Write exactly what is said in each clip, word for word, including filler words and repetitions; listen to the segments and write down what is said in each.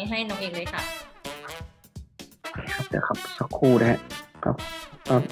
ให้น้องเอกเลยค่ะเดี๋ยวครับสักครู่นะฮะครับครับ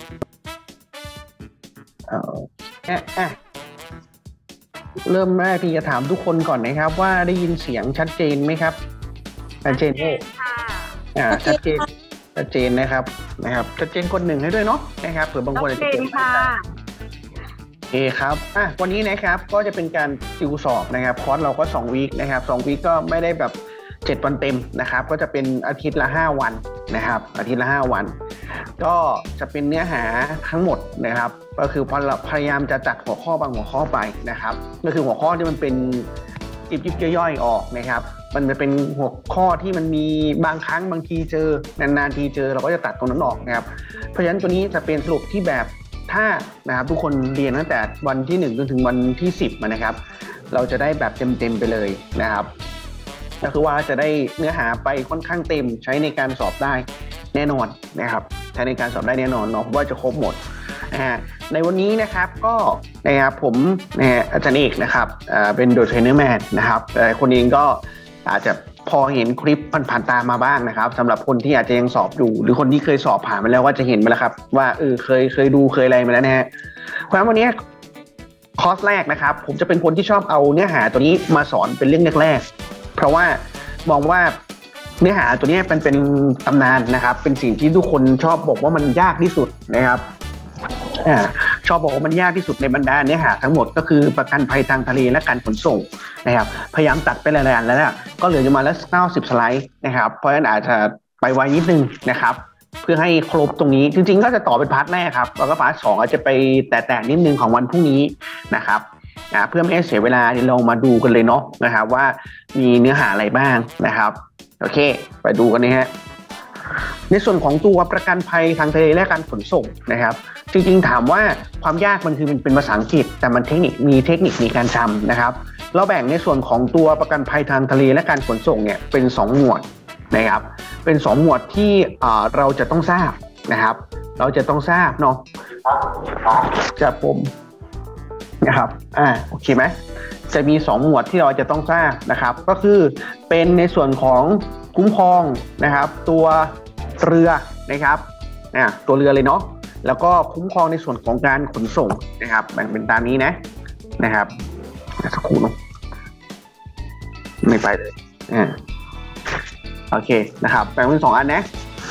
เอ่ออ่ะเริ่มแรกที่จะถามทุกคนก่อนนะครับว่าได้ยินเสียงชัดเจนไหมครับชัดเจนค่ะอ่าชัดเจนชัดเจนนะครับนะครับชัดเจนกดหนึ่งให้ด้วยเนาะนะครับเผื่อบางคนอาจจะเจนค่ะโอเคครับอ่ะวันนี้นะครับก็จะเป็นการติวสอบนะครับคอร์สเราก็สองวีคนะครับสองวีคก็ไม่ได้แบบเจ็ดวันเต็มนะครับก็จะเป็นอาทิตย์ละห้าวันนะครับอาทิตย์ละห้าวันก็จะเป็นเนื้อหาทั้งหมดนะครับก็คือพยายามจะจัดหัวข้อบางหัวข้อไปนะครับก็คือหัวข้อที่มันเป็นยิบยิบย่อยๆออกนะครับมันจะเป็นหัวข้อที่มันมีบางครั้งบางทีเจอนานๆทีเจอเราก็จะตัดตรงนั้นออกนะครับเพราะฉะนั้นตัวนี้จะเป็นสรุปที่แบบถ้านะครับทุกคนเรียนตั้งแต่วันที่หนึ่งจนถึงวันที่สิบนะครับเราจะได้แบบเต็มๆไปเลยนะครับก็คือว่าจะได้เนื้อหาไปค่อนข้างเต็มใช้ในการสอบได้แน่นอนนะครับใช้ในการสอบได้แน่นอนเนาะเพราะว่าจะครบหมดนะฮะในวันนี้นะครับก็นะครับผมนะฮะอาจารย์เอกนะครับเป็นโดยเทรนเนอร์แมนนะครับแต่คนเองก็อาจจะพอเห็นคลิปผ่านๆตามมาบ้างนะครับสำหรับคนที่อาจจะยังสอบอยู่หรือคนที่เคยสอบผ่านมาแล้วก็จะเห็นมาแล้วครับว่าเออเคยเคยดูเคยอะไรมาแล้วนะฮะเพราะฉะนั้นวันนี้คอร์สแรกนะครับผมจะเป็นคนที่ชอบเอาเนื้อหาตัวนี้มาสอนเป็นเรื่องแรกๆเพราะว่ามองว่าเนื้อหาตัวนี้เป็นเป็นตำนานนะครับเป็นสิ่งที่ทุกคนชอบบอกว่ามันยากที่สุดนะครับอ่าชอบบอกว่ามันยากที่สุดในบรรดาเนื้อหาทั้งหมดก็คือประกันภัยทางทะเลและการขนส่งนะครับพยายามตัดไปหลายๆอันแล้วก็เหลือจะมาแล้วเก้าสิบสไลด์นะครับเพราะฉะนั้นอาจจะไปไวนิดนึงนะครับเพื่อให้ครบตรงนี้จริงๆก็จะต่อเป็นพาร์ทแรกครับแล้วก็พาร์ทสองอาจจะไปแตะๆนิดนึงของวันพรุ่งนี้นะครับอ่าเพื่อไม่ให้เสียเวลาเดี๋ยวเรามาดูกันเลยเนาะนะครับว่ามีเนื้อหาอะไรบ้างนะครับโอเคไปดูกันนะฮะในส่วนของตัวประกันภัยทางทะเลและการขนส่งนะครับจริงๆถามว่าความยากมันคือมันเป็นภาษาอังกฤษแต่มันเทคนิคมีเทคนิคในการทำนะครับเราแบ่งในส่วนของตัวประกันภัยทางทะเลและการขนส่งเนี่ยเป็นสองหมวดนะครับเป็นสองหมวดที่เราจะต้องทราบนะครับเราจะต้องทราบเนาะจากผมนะครับอ่าโอเคไหมจะมีสองหมวดที่เราจะต้องทราบนะครับก็คือเป็นในส่วนของคุ้มครองนะครับตัวเรือนะครับอ่าตัวเรือเลยเนาะแล้วก็คุ้มครองในส่วนของการขนส่งนะครับแบ่งเป็นตามนี้นะนะครับสักครู่นะไม่ไปเลยอ่าโอเคนะครับแบ่งเป็นสองอันนะ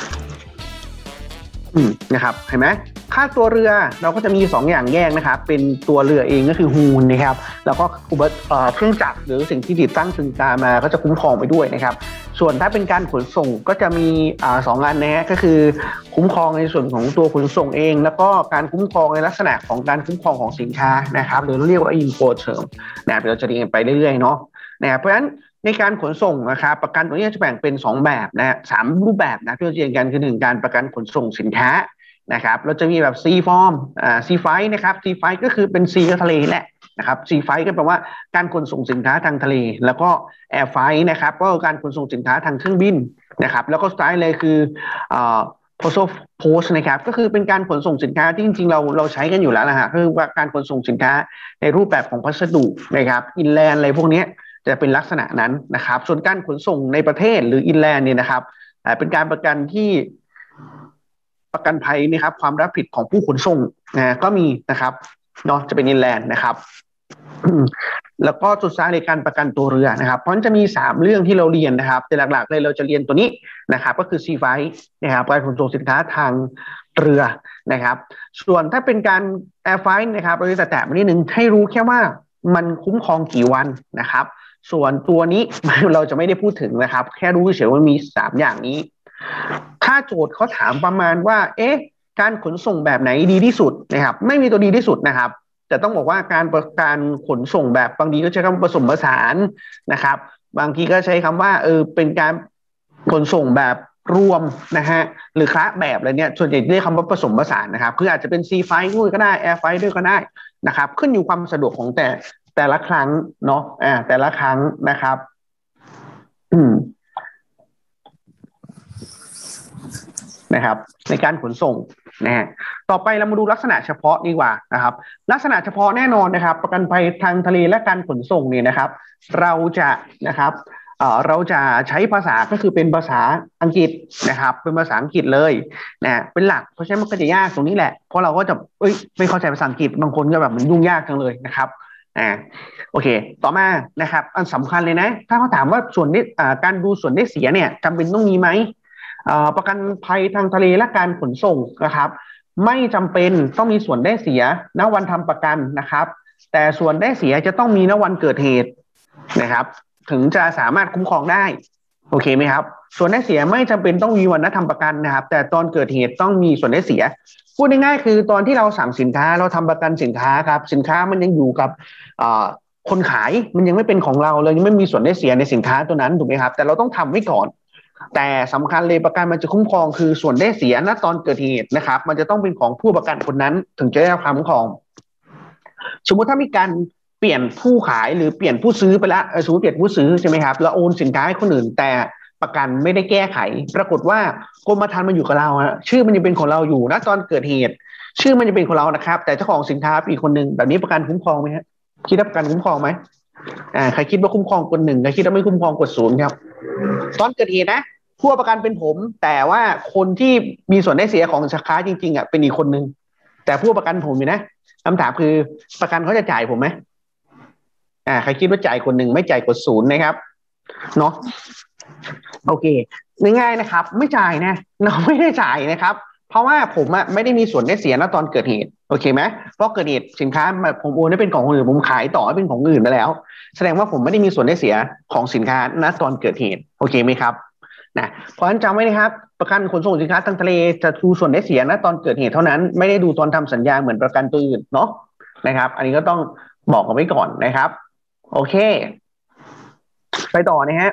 อืมนะครับเห็นไหมค่าตัวเรือเราก็จะมีสองอย่างแยกนะครับเป็นตัวเรือเองก็คือฮูลนะครับแล้วก็อุปกรณ์เครื่องจักรหรือสิ่งที่ติดตั้งถึงการมาก็จะคุ้มครองไปด้วยนะครับส่วนถ้าเป็นการขนส่งก็จะมีอ่าสองอันนะฮะก็คือคุ้มครองในส่วนของตัวขนส่งเองแล้วก็การคุ้มครองในลักษณะของการคุ้มครองของสินค้านะครับหรือเรียกว่า Incoterm นะเราจะเรียนไปเรื่อยๆเนาะนะเพราะฉะนั้นในการขนส่งนะครับประกันตัวนี้จะแบ่งเป็นสองแบบนะสามรูปแบบนะที่เราจะเรียนกันคือหนึ่งการประกันขนส่งสินค้านะครับเราจะมีแบบ C form อ่า C flight นะครับ C flight ก็คือเป็น C ก็ทะเลแหละนะครับ C flight ก็แปลว่าการขนส่งสินค้าทางทะเลแล้วก็ Air flight นะครับก็การขนส่งสินค้าทางเครื่องบินนะครับแล้วก็สุดท้ายเลยคืออ่า postal post นะครับก็คือเป็นการขนส่งสินค้าที่จริงๆเราเราใช้กันอยู่แล้วนะฮะคือว่าการขนส่งสินค้าในรูปแบบของพัสดุนะครับ inland อะไรพวกนี้จะเป็นลักษณะนั้นนะครับส่วนการขนส่งในประเทศหรือ inland เนี่ยนะครับเป็นการประกันที่ประกันภัยนะครับความรับผิดของผู้ขนส่งนะก็มีนะครับเนาะจะเป็น inland นะครับแล้วก็สุดท้ายในการประกันตัวเรือนะครับเพราะฉะนั้นจะมีสามเรื่องที่เราเรียนนะครับแต่หลักๆเลยเราจะเรียนตัวนี้นะครับก็คือ Sea Flight นะครับการขนส่งสินค้าทางเรือนะครับส่วนถ้าเป็นการ Air Flight นะครับเราจะแตะมานิดนึงให้รู้แค่ว่ามันคุ้มครองกี่วันนะครับส่วนตัวนี้เราจะไม่ได้พูดถึงนะครับแค่รู้เฉยๆว่ามีสามอย่างนี้ถ้าโจทย์เขาถามประมาณว่าเอ๊ะการขนส่งแบบไหนดีที่สุดนะครับไม่มีตัวดีที่สุดนะครับแต่ต้องบอกว่าการการขนส่งแบบบางทีก็ใช้คำผสมผสานนะครับบางทีก็ใช้คำว่าเออเป็นการขนส่งแบบรวมนะฮะหรือคละแบบอะไรเนี่ยส่วนใหญ่เรียกคำว่าผสมผสานนะครับคืออาจจะเป็น Sea Flight ด้วยก็ได้ Air Flight ด้วยก็ได้นะครับขึ้นอยู่ความสะดวกของแต่แต่ละครั้งเนาะอ่าแต่ละครั้งนะครับอืมนะครับในการขนส่งนะฮะต่อไปเรามาดูลักษณะเฉพาะดีกว่านะครับลักษณะเฉพาะแน่นอนนะครับประกันภัยทางทะเลและการขนส่งเนี่ยนะครับเราจะนะครับเราจะใช้ภาษาก็คือเป็นภาษาอังกฤษนะครับเป็นภาษาอังกฤษเลยนะเป็นหลักเพราะฉะนั้นมันก็จะยากตรงนี้แหละเพราะเราก็จะเอ้ยไม่เข้าใจภาษาอังกฤษบางคนก็แบบมันยุ่งยากจังเลยนะครับอ่าโอเคต่อมานะครับอันสำคัญเลยนะถ้าเขาถามว่าส่วนได้การดูส่วนได้เสียเนี่ยจำเป็นต้องมีไหมประกันภัยทางทะเลและการขนส่งนะครับไม่จำเป็นต้องมีส่วนได้เสียณวันทำประกันนะครับแต่ส่วนได้เสียจะต้องมีณวันเกิดเหตุนะครับถึงจะสามารถคุ้มครองได้โอเคไหมครับส่วนได้เสียไม่จำเป็นต้องมีวันนัดทำประกันนะครับแต่ตอนเกิดเหตุต้องมีส่วนได้เสียพูดง่ายๆคือตอนที่เราสั่งสินค้าเราทำประกันสินค้าครับสินค้ามันยังอยู่กับคนขายมันยังไม่เป็นของเราเลยยังไม่มีส่วนได้เสียในสินค้าตัวนั้นถูกไหมครับแต่เราต้องทำไว้ก่อนแต่สำคัญเลยประกันมันจะคุ้มครองคือส่วนได้เสียณตอนเกิดเหตุนะครับมันจะต้องเป็นของผู้ประกันคนนั้นถึงจะได้รับความคุ้มครองสมมุติถ้ามีการเปลี่ยนผู้ขายหรือเปลี่ยนผู้ซื้อไปแล้วสมมติเปลี่ยนผู้ซื้อใช่ไหมครับแล้วโอนสินค้าให้คนอื่นแต่ประกันไม่ได้แก้ไขปรากฏว่ากรมธรรม์มันอยู่กับเราฮะชื่อมันยังเป็นของเราอยู่ณตอนเกิดเหตุชื่อมันจะเป็นของเรานะครับแต่เจ้าของสินค้าอีกคนหนึ่งแบบนี้ประกันคุ้มครองไหมฮะคิดว่าประกันคุ้มครองไหมอ่าใครคิดว่าคุ้มครองกดหนึ่งใครคิดว่าไม่คุ้มครองกดศูนย์ครับตอนเกิดเหตุนะผู้ประกันเป็นผมแต่ว่าคนที่มีส่วนได้เสียของสินค้าจริงๆอ่ะเป็นอีกคนนึงแต่ผู้ประกันผมอยู่นะคำถามคือประกันเขาจะจ่ายผมไหมอ่าใครคิดว่าจ่ายคนหนึ่งไม่จ่ายกดศูนย์นะครับเนาะโอเคง่ายๆนะครับไม่จ่ายนะเราไม่ได้จ่ายนะครับเพราะว่าผมอ่ะไม่ได้มีส่วนได้เสียณตอนเกิดเหตุโอเคไหมเพราะเกิดเหตุสินค้าผมโอนให้เป็นของคนอื่นผมขายต่อให้เป็นของอื่นไปแล้วแสดงว่าผมไม่ได้มีส่วนได้เสียของสินค้าณตอนเกิดเหตุโอเคไหมครับนะเพราะฉะนั้นจำไว้นะครับประกันขนส่งสินค้าทางทะเลจะดูส่วนได้เสียณตอนเกิดเหตุเท่านั้นไม่ได้ดูตอนทำสัญญาเหมือนประกันตัวอื่นเนาะนะครับอันนี้ก็ต้องบอกกันไว้ก่อนนะครับโอเคไปต่อนะฮะ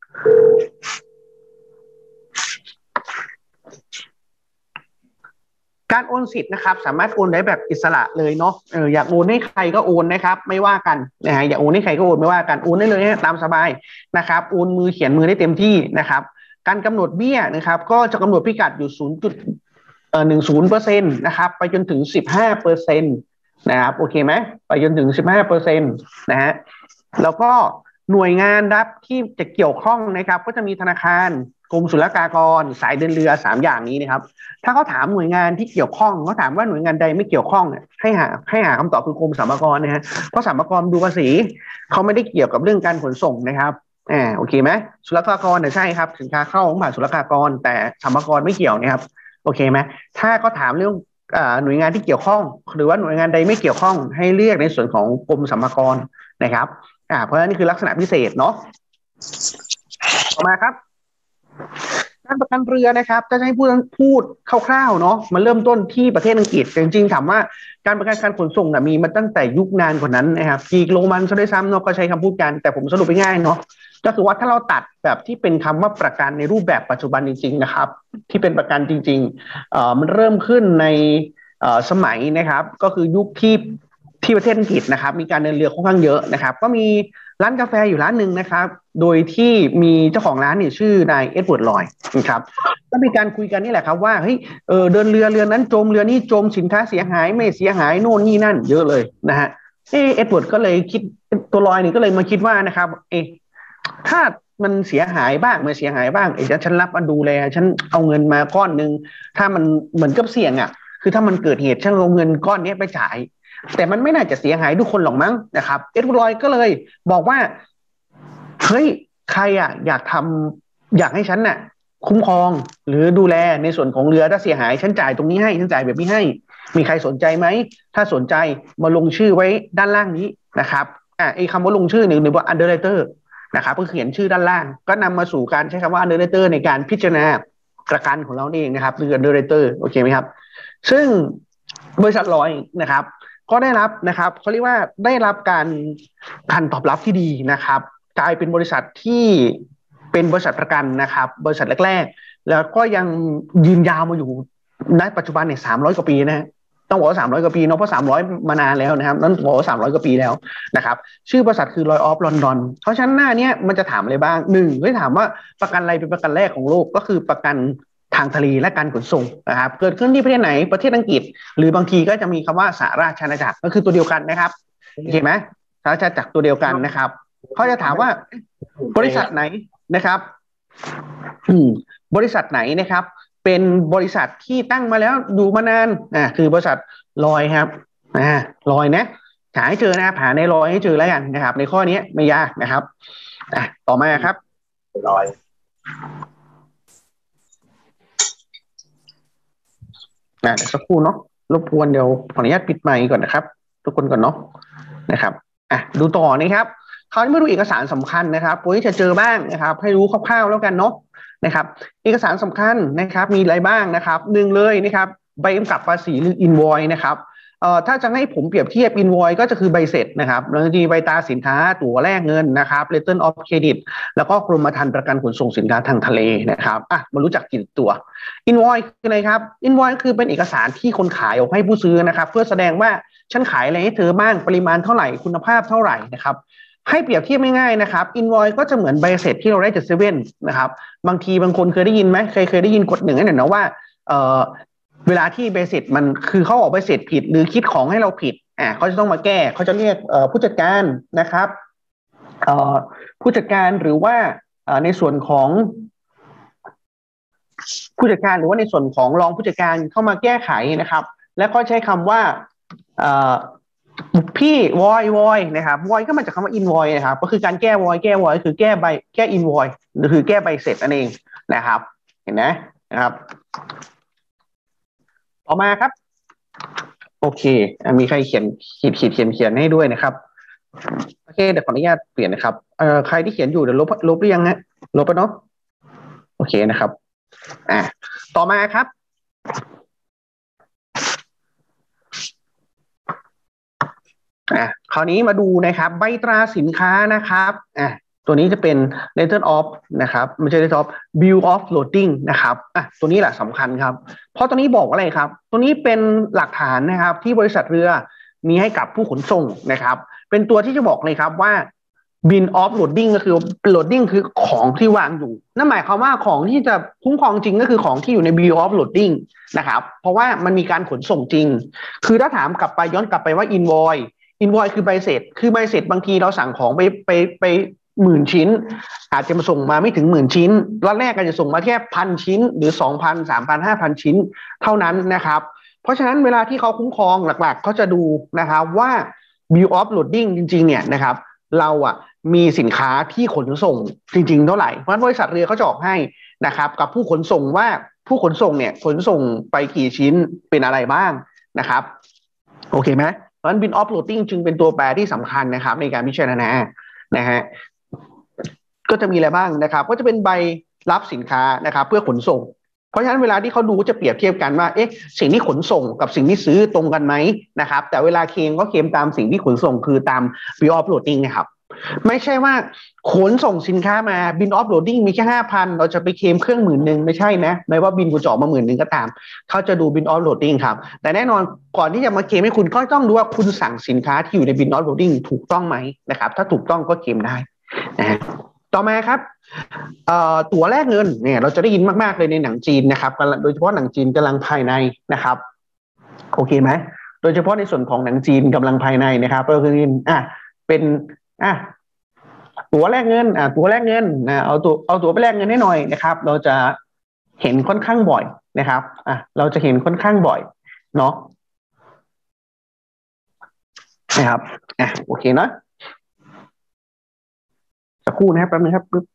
การโอนสิทธิ์นะครับสามารถโอนได้แบบอิสระเลยเนาะเอออยากโอนให้ใครก็โอนนะครับไม่ว่ากันนะฮะอยากโอนให้ใครก็โอนไม่ว่ากันโอนได้เลยตามสบายนะครับโอนมือเขียนมือได้เต็มที่นะครับการกำหนดเบี้ยนะครับก็จะกำหนดพิกัดอยู่ศูนย์จุดหนึ่งศูนย์เปอร์เซ็นต์นะครับไปจนถึงสิบห้าเปอร์เซ็นต์นะครับโอเคไหมไปจนถึงสิบห้าเปอร์เซ็นต์นะฮะแล้วก็หน่วยงานรับที่จะเกี่ยวข้องนะครับก็จะมีธนาคารกรมศุลกากรสายเดินเรือสามอย่างนี้นะครับถ้าเขาถามหน่วยงานที่เกี่ยวข้องเขาถามว่าหน่วยงานใดไม่เกี่ยวข้องให้หาให้หาคำตอบคือกรมสรรพากรนะฮะเพราะสรรพากรดูภาษีเขาไม่ได้เกี่ยวกับเรื่องการขนส่งนะครับอ่าโอเคไหมศุลกากรเนี่ยใช่ครับสินค้าเข้าของผ่านศุลกากรแต่สรรพากรไม่เกี่ยวนะครับโอเคไหมถ้าเขาถามเรื่องหน่วยงานที่เกี่ยวข้องหรือว่าหน่วยงานใดไม่เกี่ยวข้องให้เรียกในส่วนของกรมสรรพากรนะครับอ่าเพราะฉะนั้นนี่คือลักษณะพิเศษเนาะต่อมาครับการประกันเรือนะครับจะให้พูดพูดคร่าวๆเนาะมันเริ่มต้นที่ประเทศอังกฤษจริงๆถามว่าการประกันการขนส่งนะมีมาตั้งแต่ยุคนานกว่านั้นนะครับกรีกโรมันซะด้วยซ้ำเนาะก็ใช้คำพูดกันแต่ผมสรุปไปง่ายเนาะก็คือว่าถ้าเราตัดแบบที่เป็นคำว่าประกันในรูปแบบปัจจุบันจริงๆนะครับที่เป็นประกันจริงๆเอ่อมันเริ่มขึ้นในเอ่อสมัยนะครับก็คือยุคที่ที่ประเทศอังกฤษนะครับมีการเดินเรือค่อนข้างเยอะนะครับก็มีร้านกาแฟอยู่ร้านหนึ่งนะครับโดยที่มีเจ้าของร้านเนี่ยชื่อนายเอ็ดเวิร์ดลอยนะครับก็มีการคุยกันนี่แหละครับว่าเฮ้ยเออเดินเรือเรือนั้นจมเรือนี้จมสินค้าเสียหายไม่เสียหายโน่นนี่นั่นเยอะเลยนะฮะเอเอ็ดเวิร์ดก็เลยคิดตัวลอยนี่ก็เลยมาคิดว่านะครับเอถ้ามันเสียหายบ้างไม่เสียหายบ้างเอฉันรับมาดูแลฉันเอาเงินมาก้อนหนึ่งถ้ามันเหมือนกับเสี่ยงอ่ะคือถ้ามันเกิดเหตุฉันเอาเงินก้อนนี้ไปจ่ายแต่มันไม่น่าจะเสียหายทุกคนหรอกมั้งนะครับเอ็ดเวิร์ดลอยก็เลยบอกว่าเฮ้ยใครอ่ะอยากทำอยากให้ฉันน่ะคุ้มครองหรือดูแลในส่วนของเรือถ้าเสียหายฉันจ่ายตรงนี้ให้ฉันจ่ายแบบนี้ให้มีใครสนใจไหมถ้าสนใจมาลงชื่อไว้ด้านล่างนี้นะครับอ่าไอ้คำว่าลงชื่อหนึ่งหรือว่า underwriter นะครับก็เขียนชื่อด้านล่างก็นำมาสู่การใช้คำว่า underwriter ในการพิจารณาประกันของเราเองนะครับคือ underwriter โอเคไหมครับซึ่งบริษัทลอยนะครับก็ได้รับนะครับเขาเรียกว่าได้รับการการตอบรับที่ดีนะครับกลายเป็นบริษัทที่เป็นบริษัทประกันนะครับบริษัทแรกๆแล้วก็ยังยืนยาวมาอยู่ในปัจจุบันเนี่ยสามร้อยกว่าปีนะต้องบอกว่าสามร้อยกว่าปีเนาะเพราะสามร้อยมานานแล้วนะครับนั่นบอกว่าสามร้อยกว่าปีแล้วนะครับชื่อบริษัทคือ Lloyd's of London เพราะฉะนั้นหน้านี้มันจะถามอะไรบ้างหนึ่งให้ถามว่าประกันอะไรเป็นประกันแรกของโลกก็คือประกันทางทะเลและการขนส่งนะครับเกิดขึ้นที่ประเทศไหนประเทศอังกฤษหรือบางทีก็จะมีคำว่าสหราชอาณาจักรก็คือตัวเดียวกันนะครับเห็นไหมสหราชอาณาจักรตัวเดียวกันนะครับเขาจะถามว่าบริษัทไหนนะครับอืมบริษัทไหนนะครับเป็นบริษัทที่ตั้งมาแล้วอยู่มานานอ่าคือบริษัทลอยครับอ่าลอยนะหาให้เจอนะหาในลอยให้เจอแล้วกันนะครับในข้อนี้ไม่ยากนะครับอ่ะต่อมาครับลอยอ่ะเดี๋ยวสักครู่เนาะรบกวนเดี๋ยวขออนุญาตปิดไมค์ก่อนนะครับทุกคนก่อนเนาะนะครับอ่ะดูต่อนะครับคราวนี้มาดูเอกสารสำคัญนะครับพวกที่จะเจอบ้างนะครับให้รู้คร่าวๆแล้วกันเนาะนะครับเอกสารสำคัญนะครับมีอะไรบ้างนะครับหนึ่งเลยนะครับใบกำกับภาษีหรือ invoice นะครับเอ่อถ้าจะให้ผมเปรียบเทียบ invoice ก็จะคือใบเสร็จนะครับแล้วจะมีใบตราสินค้าตั๋วแลกเงินนะครับ letter of credit แล้วก็กรมธรรม์ประกันขนส่งสินค้าทางทะเลนะครับอ่ะมารู้จักกี่ตัว invoice คืออะไรครับ invoice คือเป็นเอกสารที่คนขายออกให้ผู้ซื้อนะครับเพื่อแสดงว่าฉันขายอะไรให้เธอบ้างปริมาณเท่าไหร่คุณภาพเท่าไหร่นะครับให้เปรียบเทียบง่ายๆนะครับ invoice ก็จะเหมือนใบเสร็จที่เราได้จากเซเว่นนะครับบางทีบางคนเคยได้ยินไหมเคยเคยได้ยินกฎหนึ่งนั่นนะว่าเอ่อเวลาที่ใบเสร็จมันคือเขาออกใบเสร็จผิดหรือคิดของให้เราผิดอ่าเขาจะต้องมาแก้เขาจะเรียกเอ่อผู้จัดการนะครับเอ่อผู้จัดการหรือว่าในส่วนของผู้จัดการหรือว่าในส่วนของรองผู้จัดการเข้ามาแก้ไขนะครับแล้วก็ใช้คำว่าพี่วอยวอยนะครับวอยก็มาจากคำว่าอินวอยนะครับก็คือการแก้วอยแก้วอยคือแก้ใบแก้อินวอยหรือคือแก้ใบเสร็จนั่นเองนะครับเห็นไหมนะครับต่อมาครับโอเคมีใครเขียนขีดขีดเขียนเขียนให้ด้วยนะครับโอเคเดี๋ยวขออนุญาตเปลี่ยนนะครับเอ่อใครที่เขียนอยู่เดี๋ยวลบลบหรือยังฮะลบไปเนาะโอเคนะครับอ่าต่อมาครับอ่ะคราวนี้มาดูนะครับใบตราสินค้านะครับอ่ะตัวนี้จะเป็น letter of นะครับไม่ใช่ letter of bill of loading นะครับอ่ะตัวนี้แหละสำคัญครับเพราะตัวนี้บอกอะไรครับตัวนี้เป็นหลักฐานนะครับที่บริษัทเรือมีให้กับผู้ขนส่งนะครับเป็นตัวที่จะบอกเลยครับว่า bill of loading ก็คือ loading คือของที่วางอยู่นั่นหมายความว่าของที่จะคุ้มครองจริงก็คือของที่อยู่ใน bill of loading นะครับเพราะว่ามันมีการขนส่งจริงคือถ้าถามกลับไปย้อนกลับไปว่า invoice invoice คือใบเสร็จคือใบเสร็จบางทีเราสั่งของไปไปไปหมื่นชิ้นอาจจะมาส่งมาไม่ถึงหมื่นชิ้นรอบแรกก็จะส่งมาแค่พันชิ้นหรือสองพันสามพันห้าพันชิ้นเท่านั้นนะครับเพราะฉะนั้นเวลาที่เขาคุ้มครองหลักๆเขาจะดูนะครับว่า bill of loading จริงๆเนี่ยนะครับเราอ่ะมีสินค้าที่ขนส่งจริงๆเท่าไหร่เพราะบริษัทเรือเขาจะออกให้นะครับกับผู้ขนส่งว่าผู้ขนส่งเนี่ยขนส่งไปกี่ชิ้นเป็นอะไรบ้างนะครับโอเคไหมเพราะฉะนั้น bill of loading จึงเป็นตัวแปรที่สำคัญนะครับในการพิจารณานะฮะก็จะมีอะไรบ้างนะครับก็จะเป็นใบรับสินค้านะครับเพื่อขนส่งเพราะฉะนั้นเวลาที่เขาดูจะเปรียบเทียบกันว่าเอ๊ะสิ่งที่ขนส่งกับสิ่งที่ซื้อตรงกันไหมนะครับแต่เวลาเคลมก็เคลมตามสิ่งที่ขนส่งคือตาม bill of loading นะครับไม่ใช่ว่าขนส่งสินค้ามา bill of loading มีแค่ห้าพันเราจะไปเคลมเครื่องหมื่นหนึ่งไม่ใช่นะไม่ว่าบินกูจ่อมาหมื่นหนึ่งก็ตามเขาจะดู bill of loading ครับแต่แน่นอนก่อนที่จะมาเคลมให้คุณก็ต้องดูว่าคุณสั่งสินค้าที่อยู่ใน bill of loading ถูกต้องไหมนะครับถ้าถูกต้องก็เคลมได้นะต่อมาครับตั๋วแลกเงินเนี่ยเราจะได้ยินมากๆเลยในหนังจีนนะครับโดยเฉพาะหนังจีนกำลังภายในนะครับโอเคไหมโดยเฉพาะในส่วนของหนังจีนกำลังภายในนะครับก็คืออ่ะเป็นอ่ะตั๋วแลกเงินอ่ะตั๋วแลกเงินนะเอาตั๋วเอาตั๋วไปแลกเงินให้หน่อยนะครับเราจะเห็นค่อนข้างบ่อยนะครับอ่ะเราจะเห็นค่อนข้างบ่อยเนาะนะครับอ่ะโอเคนะสักครู่นะครับแป๊บนึงครับปึ๊บ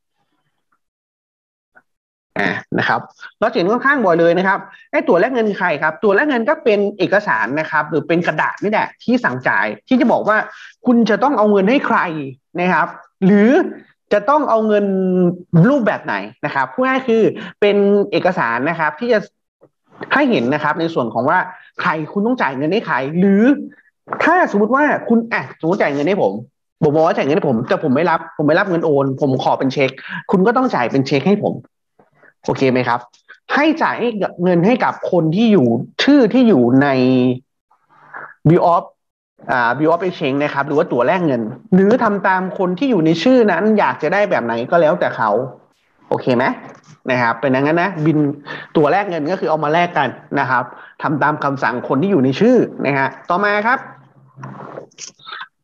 อ่านะครับเราเห็นค่อนข้างบ่อยเลยนะครับไอ้ตั๋วแลกเงินใครครับตั๋วแลกเงินก็เป็นเอกสารนะครับหรือเป็นกระดาษนี่แหละที่สั่งจ่ายที่จะบอกว่าคุณจะต้องเอาเงินให้ใครนะครับหรือจะต้องเอาเงินรูปแบบไหนนะครับพูดง่ายคือเป็นเอกสารนะครับที่จะให้เห็นนะครับในส่วนของว่าใครคุณต้องจ่ายเงินให้ใครหรือถ้าสมมติว่าคุณอ่ะสมมติจ่ายเงินให้ผมผมบอกว่าจ่ายเงินให้ผมแต่ผมไม่รับผมไม่รับเงินโอนผมขอเป็นเช็คคุณก็ต้องจ่ายเป็นเช็คให้ผมโอเคไหมครับให้จ่ายเงินให้กับคนที่อยู่ชื่อที่อยู่ใน bill of อ่า bill of exchange นะครับหรือว่าตั๋วแลกเงินหรือทำตามคนที่อยู่ในชื่อนั้นอยากจะได้แบบไหนก็แล้วแต่เขาโอเคไหมนะครับเป็นอย่างนั้นนะบินตั๋วแลกเงินก็คือเอามาแลกกันนะครับทำตามคำสั่งคนที่อยู่ในชื่อนะฮะต่อมาครับ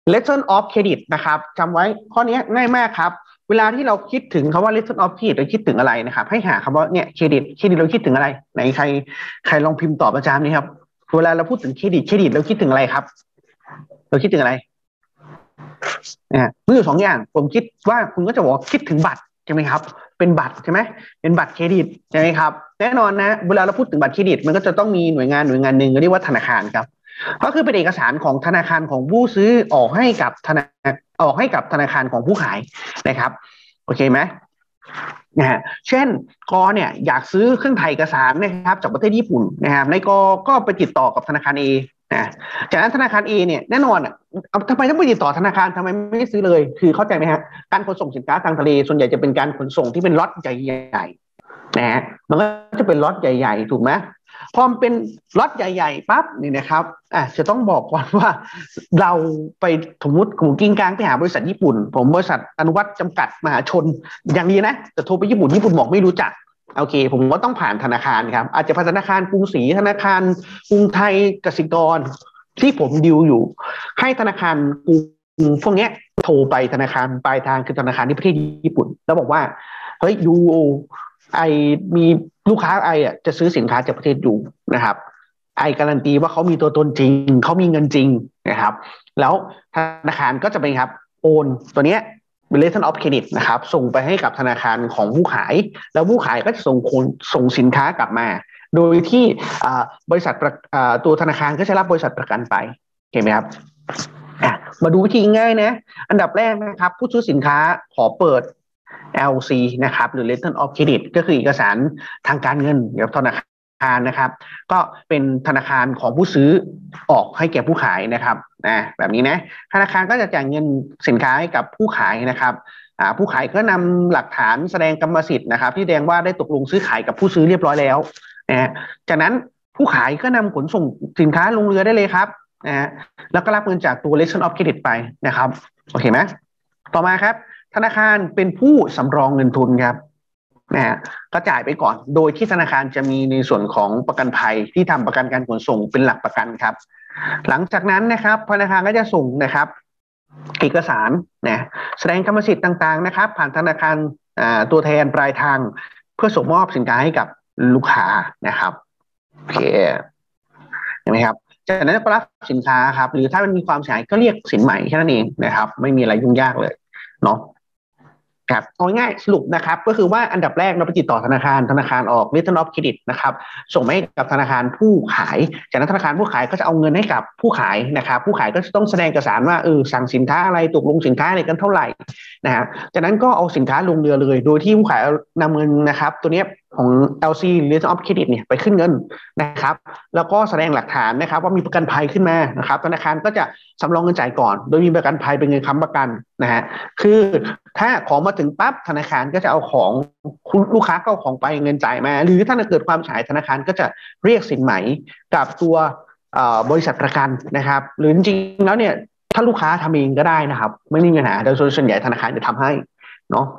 lesson of credit นะครับจำไว้ข้อนี้ง่ายมากครับเวลาที่เราคิดถึงคำว่า lesson of credit เราคิดถึงอะไรนะครับให้หาคำว่าเนี่ยเครดิตเครดิตเราคิดถึงอะไรไหนใครใครลองพิมพ์ตอบอาจารย์นี่ครับเวลาเราพูดถึงเครดิตเครดิตเราคิดถึงอะไรครับเราคิดถึงอะไรเนี่ยมีอยู่สองอย่างผมคิดว่าคุณก็จะบอกคิดถึงบัตรใช่ไหมครับเป็นบัตรใช่ไหมเป็นบัตรเครดิตใช่ไหมครับแน่นอนนะเวลาเราพูดถึงบัตรเครดิตมันก็จะต้องมีหน่วยงานหน่วยงานหนึ่งเรียกว่าธนาคารครับก็คือเป็นเอกสารของธนาคารของผู้ซื้อออกให้กับธนาออกให้กับธนาคารของผู้ขายนะครับโอเคไหมนะฮะเช่นกอเนี่ยอยากซื้อเครื่องถ่ายเอกสารนะครับจากประเทศญี่ปุ่นนะครับในกอก็ไปติดต่อกับธนาคาร A นะจากนั้นธนาคาร A เนี่ยแน่นอนอ่ะทำไมต้องไปติดต่อธนาคารทำไมไม่ซื้อเลยคือเข้าใจไหมฮะการขนส่งสินค้าทางทะเลส่วนใหญ่จะเป็นการขนส่งที่เป็นล็อตใหญ่ๆนะฮะมันก็จะเป็นล็อตใหญ่ๆถูกไหมพอมันเป็นล็อตใหญ่ๆปั๊บนี่นะครับอ่ะจะต้องบอกก่อนว่าเราไปสมมติกลุ่มกิ้งกลางไปหาบริษัทญี่ปุ่นผมบริษัทอนุวัตจำกัดมหาชนอย่างนี้นะแต่โทรไปญี่ปุ่นญี่ปุ่นบอกไม่รู้จักโอเคผมก็ต้องผ่านธนาคารครับอาจจะผ่านธนาคารกรุงศรีธนาคารกรุงไทยกสิกรที่ผมดิวอยู่ให้ธนาคารกรุงพวกนี้โทรไปธนาคารปลายทางคือธนาคารที่ประเทศญี่ปุ่นแล้วบอกว่าเฮ้ยยูไอมีลูกค้าไออ่ะจะซื้อสินค้าจากประเทศยูนะครับไอการันตีว่าเขามีตัวตนจริงเขามีเงินจริงนะครับแล้วธนาคารก็จะเป็นครับโอนตัวเนี้ยletter of credit นะครับส่งไปให้กับธนาคารของผู้ขายแล้วผู้ขายก็จะส่งส่งสินค้ากลับมาโดยที่บริษัทตัวธนาคารก็จะรับบริษัทประกันไปเห็นไหมครับมาดูวิธีง่ายนะอันดับแรกนะครับผู้ซื้อสินค้าขอเปิด แอล ซี นะครับหรือ letter of credit ก็คือเอกสารทางการเงินเดี๋ยวธนาคารนะครับก็เป็นธนาคารของผู้ซื้อออกให้แก่ผู้ขายนะครับนะแบบนี้นะธนาคารก็จะจ่ายเงินสินค้าให้กับผู้ขายนะครับผู้ขายก็นำหลักฐานแสดงกรรมสิทธิ์นะครับที่แสดงว่าได้ตกลงซื้อขายกับผู้ซื้อเรียบร้อยแล้วนะจากนั้นผู้ขายก็นำขนส่งสินค้าลงเรือได้เลยครับนะฮะแล้วก็รับเงินจากตัว letter of credit ไปนะครับโอเคไหมต่อมาครับธนาคารเป็นผู้สำรองเงินทุนครับนะฮะก็จ่ายไปก่อนโดยที่ธนาคารจะมีในส่วนของประกันภัยที่ทำประกันการขนส่งเป็นหลักประกันครับหลังจากนั้นนะครับธนาคารก็จะส่งนะครับเอกสารนะแสดงกรรมสิทธิ์ต่างๆนะครับผ่านธนาคารตัวแทนปลายทางเพื่อส่งมอบสินค้าให้กับลูกค้านะครับโอเคเห็นไหมครับจากนั้นก็รับสินค้าครับหรือถ้ามันมีความเสียหายก็เรียกสินใหม่แค่นั้นเองนะครับไม่มีอะไรยุ่งยากเลยเนาะครับเอาง่ายสรุปนะครับก็คือว่าอันดับแรกเราไปติดต่อธนาคารธนาคารออก letter of credit นะครับส่งให้กับธนาคารผู้ขายจากนั้นธนาคารผู้ขายก็จะเอาเงินให้กับผู้ขายนะครับผู้ขายก็จะต้องแสดงเอกสารว่าเออสั่งสินค้าอะไรตกลงสินค้าอะไรกันเท่าไหร่นะฮะจากนั้นก็เอาสินค้าลงเรือเลยโดยที่ผู้ขายนำเงินนะครับตัวนี้ของ แอล ซี letter of credit เนี่ยไปขึ้นเงินนะครับแล้วก็แสดงหลักฐานนะครับว่ามีประกันภัยขึ้นมานะครับธนาคารก็จะสำรองเงินจ่ายก่อนโดยมีประกันภัยเป็นเงินค้ำประกันนะฮะคือถ้าของมาถึงปั๊บธนาคารก็จะเอาของลูกค้าก็เอาของไปเงินจ่ายมาหรือถ้าเกิดความเสียหายธนาคารก็จะเรียกสินไหมกับตัวบริษัทประกันนะครับหรือจริงๆแล้วเนี่ยถ้าลูกค้าทำเองก็ได้นะครับไม่มีปัญหาโดยส่วนใหญ่ธนาคารจะทำให้เนาะ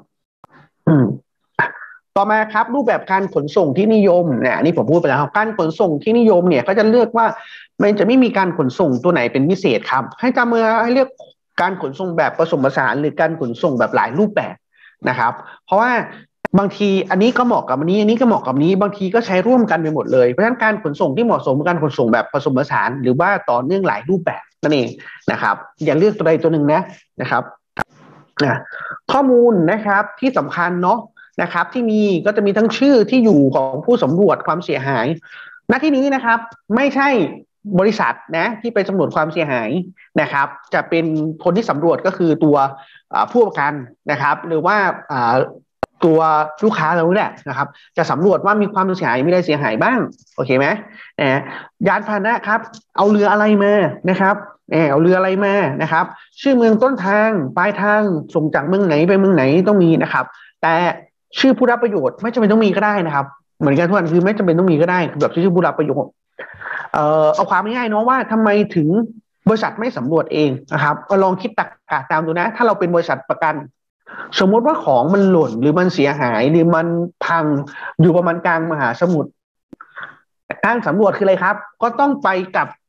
ต่อมาครับรูปแบบการขนส่งที่นิยมเนี่ยนี่ผมพูดไปแล้วครับการขนส่งที่นิยมเนี่ยก็จะเลือกว่ามันจะไม่มีการขนส่งตัวไหนเป็นพิเศษครับให้จำเมื่อให้เลือกการขนส่งแบบผสมผสานหรือการขนส่งแบบหลายรูปแบบนะครับเพราะว่าบางทีอันนี้ก็เหมาะกับอันนี้อันนี้ก็เหมาะกับนี้บางทีก็ใช้ร่วมกันไปหมดเลยเพราะฉะนั้นการขนส่งที่เหมาะสมการขนส่งแบบผสมผสานหรือว่าต่อเนื่องหลายรูปแบบนั่นเองนะครับอย่าเลือกตัวใดตัวหนึ่งนะนะครับข้อมูลนะครับที่สำคัญเนาะนะครับที่มีก็จะมีทั้งชื่อที่อยู่ของผู้สำรวจความเสียหายณที่นี้นะครับไม่ใช่บริษัทนะที่ไปสำรวจความเสียหายนะครับจะเป็นคนที่สำรวจก็คือตัวผู้ประกันนะครับหรือว่าตัวลูกค้าเราเนี่ยนะครับจะสำรวจว่ามีความเสียหายมีอะไรเสียหายบ้างโอเคไหมนะยานพาหนะครับเอาเรืออะไรมานะครับเอาเรืออะไรมานะครับชื่อเมืองต้นทางปลายทางส่งจากเมืองไหนไปเมืองไหนต้องมีนะครับแต่ชื่อผู้รับประโยชน์ไม่จำเป็นต้องมีก็ได้นะครับเหมือนกันทุกอันคือไม่จำเป็นต้องมีก็ได้แบบชื่อผู้รับประโยชน์เอ่อเอาความง่ายๆเนาะว่าทำไมถึงบริษัทไม่สำรวจเองนะครับก็ลองคิดตรรกะตามดูนะถ้าเราเป็นบริษัทประกันสมมติว่าของมันหล่นหรือมันเสียหายหรือมันพังอยู่ประมาณกลางมหาสมุทรการสำรวจคืออะไรครับก็ต้องไปกับ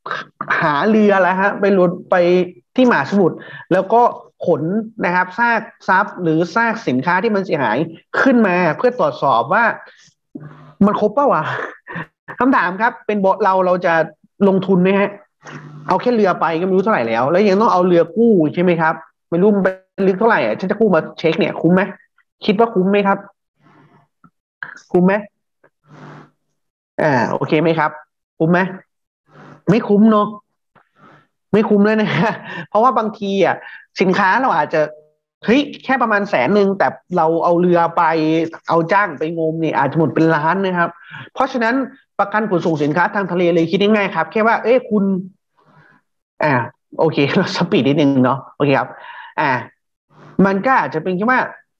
หาเรือแล้วฮะไปลดไปที่มหาสมุทรแล้วก็ขนนะครับซากทรัพย์หรือซากสินค้าที่มันเสียหายขึ้นมาเพื่อตรวจสอบว่ามันครบเปล่าวะคำถามครับเป็นบเราเราจะลงทุนไหมฮะเอาแค่เรือไปก็ไม่รู้เท่าไหร่แล้วแล้วยังต้องเอาเรือกู้ใช่ไหมครับไม่รู้มันลึกเท่าไหร่อ่ะฉันจะกู้มาเช็คเนี่ยคุ้มไหมคิดว่าคุ้มไหมครับคุ้มไหมอ่าโอเคไหมครับคุ้มไหมไม่คุ้มเนาะไม่คุ้มเลยนะเพราะว่าบางทีอ่ะสินค้าเราอาจจะเฮ้ยแค่ประมาณแสนหนึ่งแต่เราเอาเรือไปเอาจ้างไปงมเนี่ยอาจจะหมดเป็นล้านนะครับเพราะฉะนั้นประกันขนส่งสินค้าทางทะเลเลยคิดง่ายๆครับแค่ว่าเอ้ยคุณอ่าโอเคเราสปีดนิดนึงเนาะโอเคครับอ่ามันก็อาจจะเป็นแค่ว่า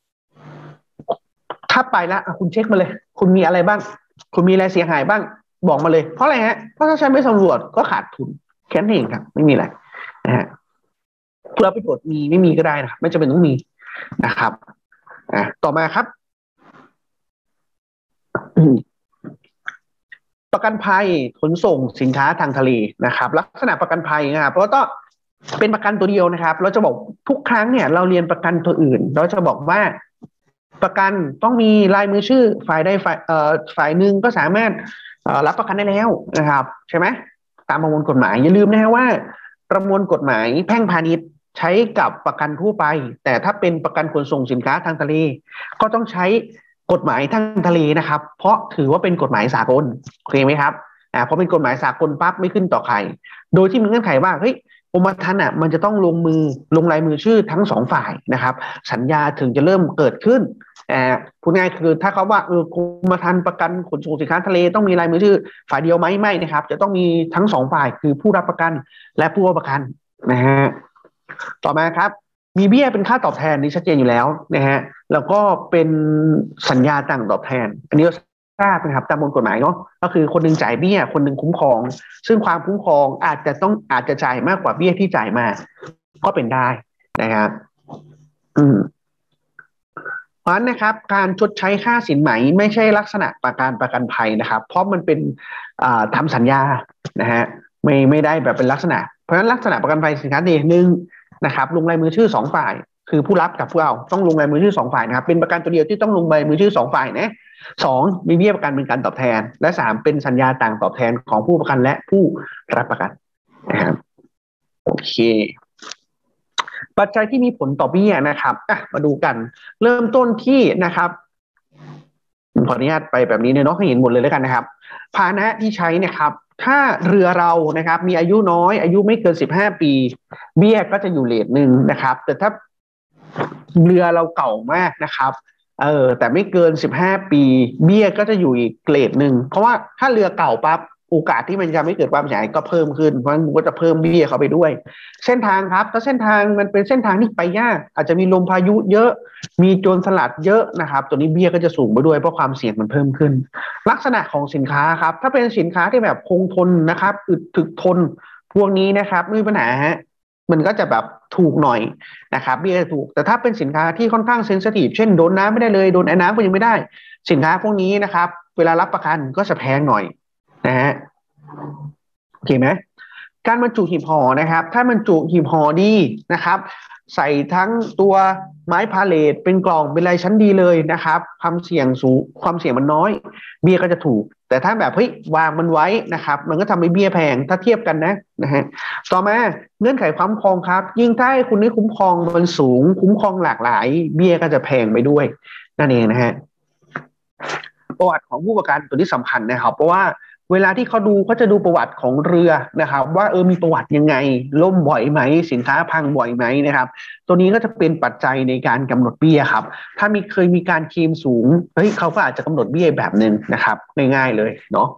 ถ้าไปแล้วคุณเช็คมาเลยคุณมีอะไรบ้างคุณมีอะไรเสียหายบ้างบอกมาเลยเพราะอะไรฮะเพราะถ้าฉันไม่สำรวจก็ขาดทุนแค่นั้นเองครับไม่มีอะไรนะฮะผู้รับประโยชน์มีไม่มีก็ได้นะครับไม่จำเป็นต้องมีนะครับอ่าต่อมาครับประกันภัยขนส่งสินค้าทางทะเลนะครับลักษณะประกันภัยนะครับเพราะก็เป็นประกันตัวเดียวนะครับเราจะบอกทุกครั้งเนี่ยเราเรียนประกันตัวอื่นเราจะบอกว่าประกันต้องมีลายมือชื่อฝ่ายใดฝ่ายเอ่อฝ่ายหนึ่งก็สามารถรับประกันได้แล้วนะครับใช่ไหมตามประมวลกฎหมายอย่าลืมนะฮะว่าประมวลกฎหมายแพ่งพาณิชย์ใช้กับประกันทั่วไปแต่ถ้าเป็นประกันขนส่งสินค้าทางทะเลก็ต้องใช้กฎหมายทางทะเลนะครับเพราะถือว่าเป็นกฎหมายสากลโอเคไหมครับอ่าเพราะเป็นกฎหมายสากลปั๊บไม่ขึ้นต่อใครโดยที่มีเงื่อนไขว่าเฮ้ยกรมธรรม์อ่ะมันจะต้องลงมือลงลายมือชื่อทั้งสองฝ่ายนะครับสัญญาถึงจะเริ่มเกิดขึ้นอ่าพูดง่ายคือถ้าเขาว่าเออกรมธรรม์ประกันขนส่งสินค้าทะเลต้องมีลายมือชื่อฝ่ายเดียวไหมไม่นะครับจะต้องมีทั้งสองฝ่ายคือผู้รับประกันและผู้ประกันนะฮะต่อมาครับมีเบี้ยเป็นค่าตอบแทนนี่ชัดเจนอยู่แล้วนะฮะแล้วก็เป็นสัญญาต่างตอบแทนอันนี้ทราบนะครับตามกฎหมายเนาะก็คือคนหนึ่งจ่ายเบี้ยคนหนึ่งคุ้มครองซึ่งความคุ้มครองอาจจะต้องอาจจะจ่ายมากกว่าเบี้ยที่จ่ายมาก็เป็นได้นะครับอืมเพราะฉะนั้นนะครับการชดใช้ค่าสินไหมไม่ใช่ลักษณะประกันประกันภัยนะครับเพราะมันเป็นทำสัญญานะฮะไม่ไม่ได้แบบเป็นลักษณะเพราะฉะนั้นลักษณะประกันภัยสินค้าเดียวหนึ่งนะครับลงลายมือชื่อสองฝ่ายคือผู้รับกับผู้เอาต้องลงลายมือชื่อสองฝ่ายนะครับเป็นประกันตัวเดียวที่ต้องลงลายมือชื่อสองฝ่ายนะสองมีเบี้ยประกันเป็นการตอบแทนและสามเป็นสัญญาต่างตอบแทนของผู้ประกันและผู้รับประกันนะครับโอเคปัจจัยที่มีผลต่อเบี้ยนะครับอ่ะมาดูกันเริ่มต้นที่นะครับขออนุญาตไปแบบนี้เนี่ยเนาะให้เห็นหมดเลยแล้วกันนะครับพาหนะที่ใช้เนี่ยครับถ้าเรือเรานะครับมีอายุน้อยอายุไม่เกินสิบห้าปีเบี้ยก็จะอยู่เรทหนึ่งนะครับแต่ถ้าเรือเราเก่ามากนะครับเออแต่ไม่เกินสิบห้าปีเบี้ยก็จะอยู่อีกเกรดหนึ่งเพราะว่าถ้าเรือเก่าปั๊บโอกาสที่มันจะไม่เกิดความเสียหายก็เพิ่มขึ้นเพราะฉะนั้นก็จะเพิ่มเบี้ยเข้าไปด้วยเส้นทางครับถ้าเส้นทางมันเป็นเส้นทางที่ไปยากอาจจะมีลมพายุเยอะมีโจรสลัดเยอะนะครับตัวนี้เบี้ยก็จะสูงไปด้วยเพราะความเสี่ยงมันเพิ่มขึ้นลักษณะของสินค้าครับถ้าเป็นสินค้าที่แบบคงทนนะครับอึดถึกทนพวกนี้นะครับไม่มีปัญหาฮะมันก็จะแบบถูกหน่อยนะครับเบี้ยถูกแต่ถ้าเป็นสินค้าที่ค่อนข้างเซนซิทีฟเช่นโดนน้ำไม่ได้เลยโดนไอ้น้ำก็ยังไม่ได้สินค้าพวกนี้นะครับเวลารับประกันก็จะแพงหน่อยนะฮะโอเคไหมการบรรจุหีบห่อนะครับถ้าบรรจุหีบห่อดีนะครับใส่ทั้งตัวไม้พาเลทเป็นกล่องเป็นอะไรชั้นดีเลยนะครับความเสี่ยงสูงความเสี่ยงมันน้อยเบี้ยก็จะถูกแต่ถ้าแบบเฮ้ยวางมันไว้นะครับมันก็ทำให้เบี้ยแพงถ้าเทียบกันนะนะฮะต่อมาเงื่อนไขคุ้มครองครับยิ่งถ้าคุณได้คุ้มครองมันสูงคุ้มครองหลากหลายเบี้ยก็จะแพงไปด้วยนั่นเองนะฮะประวัติของผู้ประกันตัวนี้สำคัญนะครับเพราะว่าเวลาที่เขาดูเขาจะดูประวัติของเรือนะครับว่าเออมีประวัติยังไงล่มบ่อยไหมสินค้าพังบ่อยไหมนะครับตัวนี้ก็จะเป็นปัจจัยในการกำหนดเบี้ยครับถ้ามีเคยมีการเคลมสูงเฮ้ยเขาก็อาจจะกำหนดเบี้ยแบบหนึ่งนะครับง่ายๆเลยเนาะ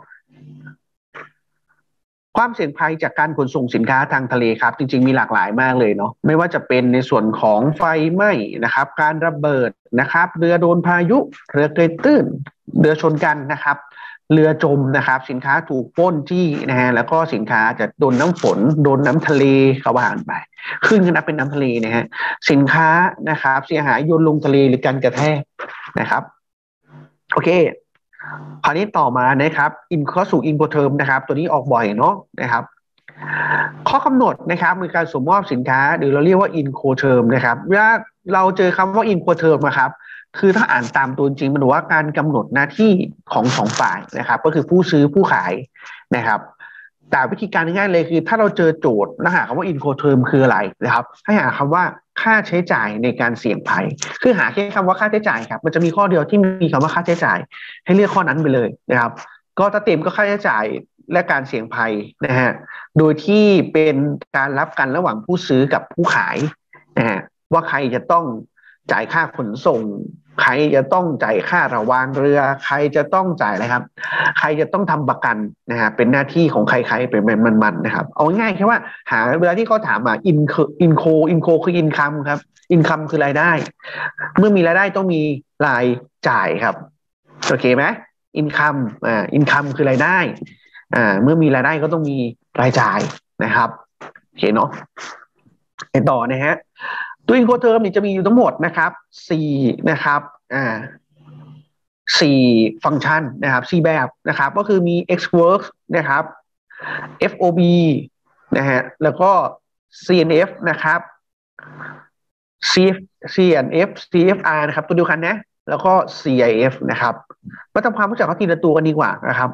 ความเสี่ยงภัยจากการขนส่งสินค้าทางทะเลครับจริงๆมีหลากหลายมากเลยเนาะไม่ว่าจะเป็นในส่วนของไฟไหม้นะครับการระเบิดนะครับเรือโดนพายุเรือเกยตื้นเรือชนกันนะครับเรือจมนะครับสินค้าถูกปล้นจี้นะฮะแล้วก็สินค้าจะโดนน้ำฝนโดนน้ำทะเลเขาว่ากันไปขึ้นกันนะเป็นน้ำทะเลนะฮะสินค้านะครับเสียหายโยนลงทะเลหรือการกระแทกนะครับโอเคคราวนี้ต่อมานะครับอินเข้าสู่อินโ o เทอมนะครับตัวนี้ออกบ่อยเนาะนะครับข้อกำหนดนะครับในการส่งมอบสินค้าหรือเราเรียกว่า Incoterm นะครับเวลาเราเจอคำว่า Incoterm นะครับคือถ้าอ่านตามตัวจริงมันบอกว่าการกำหนดหน้าที่ของสองฝ่ายนะครับก็คือผู้ซื้อผู้ขายนะครับแต่วิธีการง่ายๆเลยคือถ้าเราเจอโจทย์แล้วหาคำว่า Incoterm คืออะไรนะครับให้หาคำว่าค่าใช้จ่ายในการเสี่ยงภัยคือหาแค่คำว่าค่าใช้จ่ายครับมันจะมีข้อเดียวที่มีคำว่าค่าใช้จ่ายให้เลือกข้อนั้นไปเลยนะครับก็ถ้าเต็มก็ค่าใช้จ่ายและการเสี่ยงภัยนะฮะโดยที่เป็นการรับกันระหว่างผู้ซื้อกับผู้ขายนะฮะว่าใครจะต้องจ่ายค่าขนส่งใครจะต้องจ่ายค่าระวางเรือใครจะต้องจ่ายอะไรครับใครจะต้องทำประกันนะฮะเป็นหน้าที่ของใครๆเป็นมันๆนะครับเอาง่ายๆแค่ว่าหาเวลาที่เขาถามอ่ะอินอินโคอินโคคืออินคัมครับอินคัมคือรายได้เมื่อมีรายได้ต้องมีรายจ่ายครับโอเคไหมอินคัมอ่าอินคัมคือรายได้อ่าเมื่อมีรายได้ก็ต้องมีรายจ่ายนะครับโอเคเนาะไปต่อนะฮะตัวอินโคเทอมนี่จะมีอยู่ทั้งหมดนะครับสี่นะครับอ่าสี่ฟังก์ชันนะครับสี่แบบนะครับก็คือมี Xwork นะครับ เอฟ โอ บี นะฮะแล้วก็ ซี เอ็น เอฟ นะครับ ซี เอ็น เอฟ ซี เอฟ อาร์ นะครับตัวเดียวกันนะแล้วก็ ซี ไอ เอฟ นะครับมาทำความรู้จักเขาทีละตัวกันดีกว่านะครับ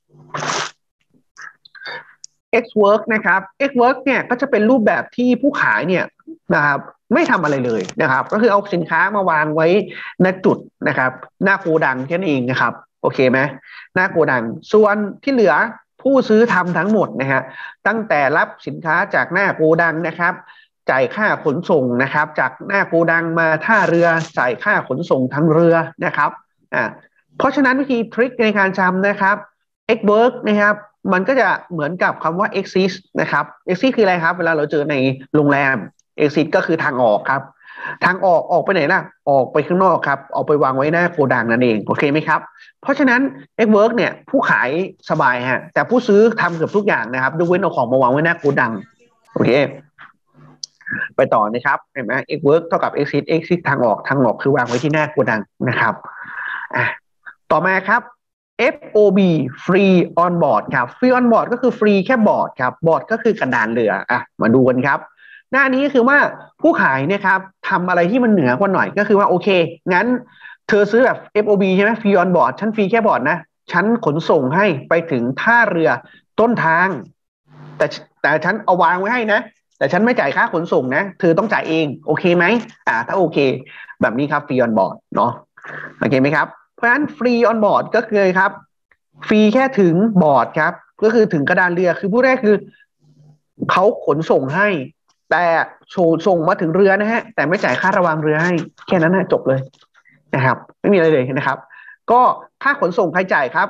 Xwork นะครับ Xwork เนี่ยก็จะเป็นรูปแบบที่ผู้ขายเนี่ยนะครับไม่ทำอะไรเลยนะครับก็คือเอาสินค้ามาวางไว้ณจุดนะครับหน้าโกดังแค่นั้นเองนะครับโอเคไหมหน้าโกดังส่วนที่เหลือผู้ซื้อทำทั้งหมดนะฮะตั้งแต่รับสินค้าจากหน้าโกดังนะครับจ่ายค่าขนส่งนะครับจากหน้าโกดังมาท่าเรือจ่ายค่าขนส่งทั้งเรือนะครับอ่าเพราะฉะนั้นวิธีทริคในการทำนะครับ Xwork นะครับมันก็จะเหมือนกับคำว่า exit นะครับ exit คืออะไรครับเวลาเราเจอในโรงแรม exit ก็คือทางออกครับทางออกออกไปไหนล่ะออกไปข้างนอกครับออกไปวางไว้หน้าโกดังนั่นเองโอเคไหมครับเพราะฉะนั้น Xwork เนี่ยผู้ขายสบายฮะแต่ผู้ซื้อทำเกือบทุกอย่างนะครับยกเว้นเอาของมาวางไว้หน้าโกดังโอเคไปต่อนะครับเห็นไหม Xwork เท่ากับ exit exit ทางออกทางออกคือวางไว้ที่หน้าโกดังนะครับอ่ะต่อมาครับเอฟ โอ บี Free on board ครับ Free on board ก็คือฟรีแค่บอร์ดครับบอร์ดก็คือกระดานเรืออ่ะมาดูกันครับหน้านี้คือว่าผู้ขายเนี่ยครับทำอะไรที่มันเหนือกว่าหน่อยก็คือว่าโอเคงั้นเธอซื้อแบบ เอฟ โอ บี ใช่ไหม Free on board ฉันฟรีแค่บอร์ดนะฉันขนส่งให้ไปถึงท่าเรือต้นทางแต่แต่ฉันเอาวางไว้ให้นะแต่ฉันไม่จ่ายค่าขนส่งนะเธอต้องจ่ายเองโอเคไหมอ่าถ้าโอเคแบบนี้ครับ Free on board เนาะโอเคไหมครับเพราะฉะนั้นฟรีออนบอร์ดก็คือครับฟรีแค่ถึงบอร์ดครับก็คือถึงกระดานเรือคือผู้แรกคือเขาขนส่งให้แต่ส่งมาถึงเรือนะฮะแต่ไม่จ่ายค่าระวางเรือให้แค่นั้นนะจบเลยนะครับไม่มีอะไรเลยนะครับก็ค่าขนส่งใครจ่ายครับ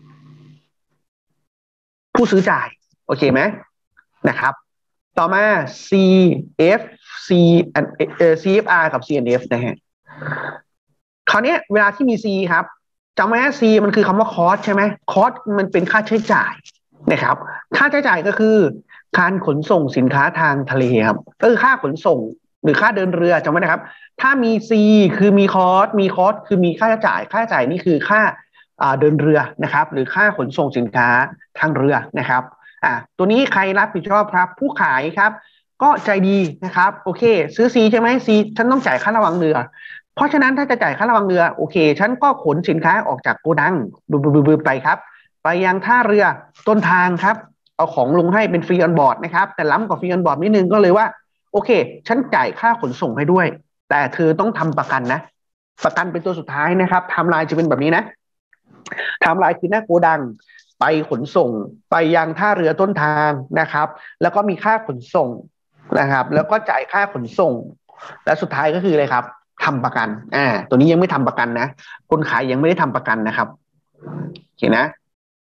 ผู้ซื้อจ่ายโอเคไหมนะครับต่อมา ซี เอฟ ซี เอ่อ ซี เอฟ อาร์ กับ ซี เอ็น เอฟ นะฮะคราวนี้เวลาที่มี C ครับจำไว้ว่า C มันคือคำว่า cost ใช่ไหม cost มันเป็นค่าใช้จ่ายนะครับค่าใช้จ่ายก็คือการขนส่งสินค้าทางทะเลครับก็คือค่าขนส่งหรือค่าเดินเรือจำไว้นะครับถ้ามี C คือมี cost มี cost คือมีค่าใช้จ่ายค่าใช้จ่ายนี่คือค่าเดินเรือนะครับหรือค่าขนส่งสินค้าทางเรือนะครับอ่าตัวนี้ใครรับผิดชอบครับผู้ขายครับก็ใจดีนะครับโอเคซื้อ C ใช่ไหม C ฉันต้องจ่ายค่าระวังเรือเพราะฉะนั้นถ้าจะจ่ายค่าระวังเรือโอเคฉันก็ขนสินค้าออกจากโกดังบืบๆไปครับไปยังท่าเรือต้นทางครับเอาของลงให้เป็นฟรีออนบอร์ดนะครับแต่ล้ำกว่าฟรีออนบอร์ดนิดนึงก็เลยว่าโอเคฉันจ่ายค่าขนส่งให้ด้วยแต่เธอต้องทำประกันนะประกันเป็นตัวสุดท้ายนะครับไทม์ไลน์จะเป็นแบบนี้นะไทม์ไลน์คือหน้าโกดังไปขนส่งไปยังท่าเรือต้นทางนะครับแล้วก็มีค่าขนส่งนะครับแล้วก็จ่ายค่าขนส่งและสุดท้ายก็คืออะไรครับทำประกันอ่าตัวนี้ยังไม่ทำประกันนะคนขายยังไม่ได้ทำประกันนะครับโอเคนะ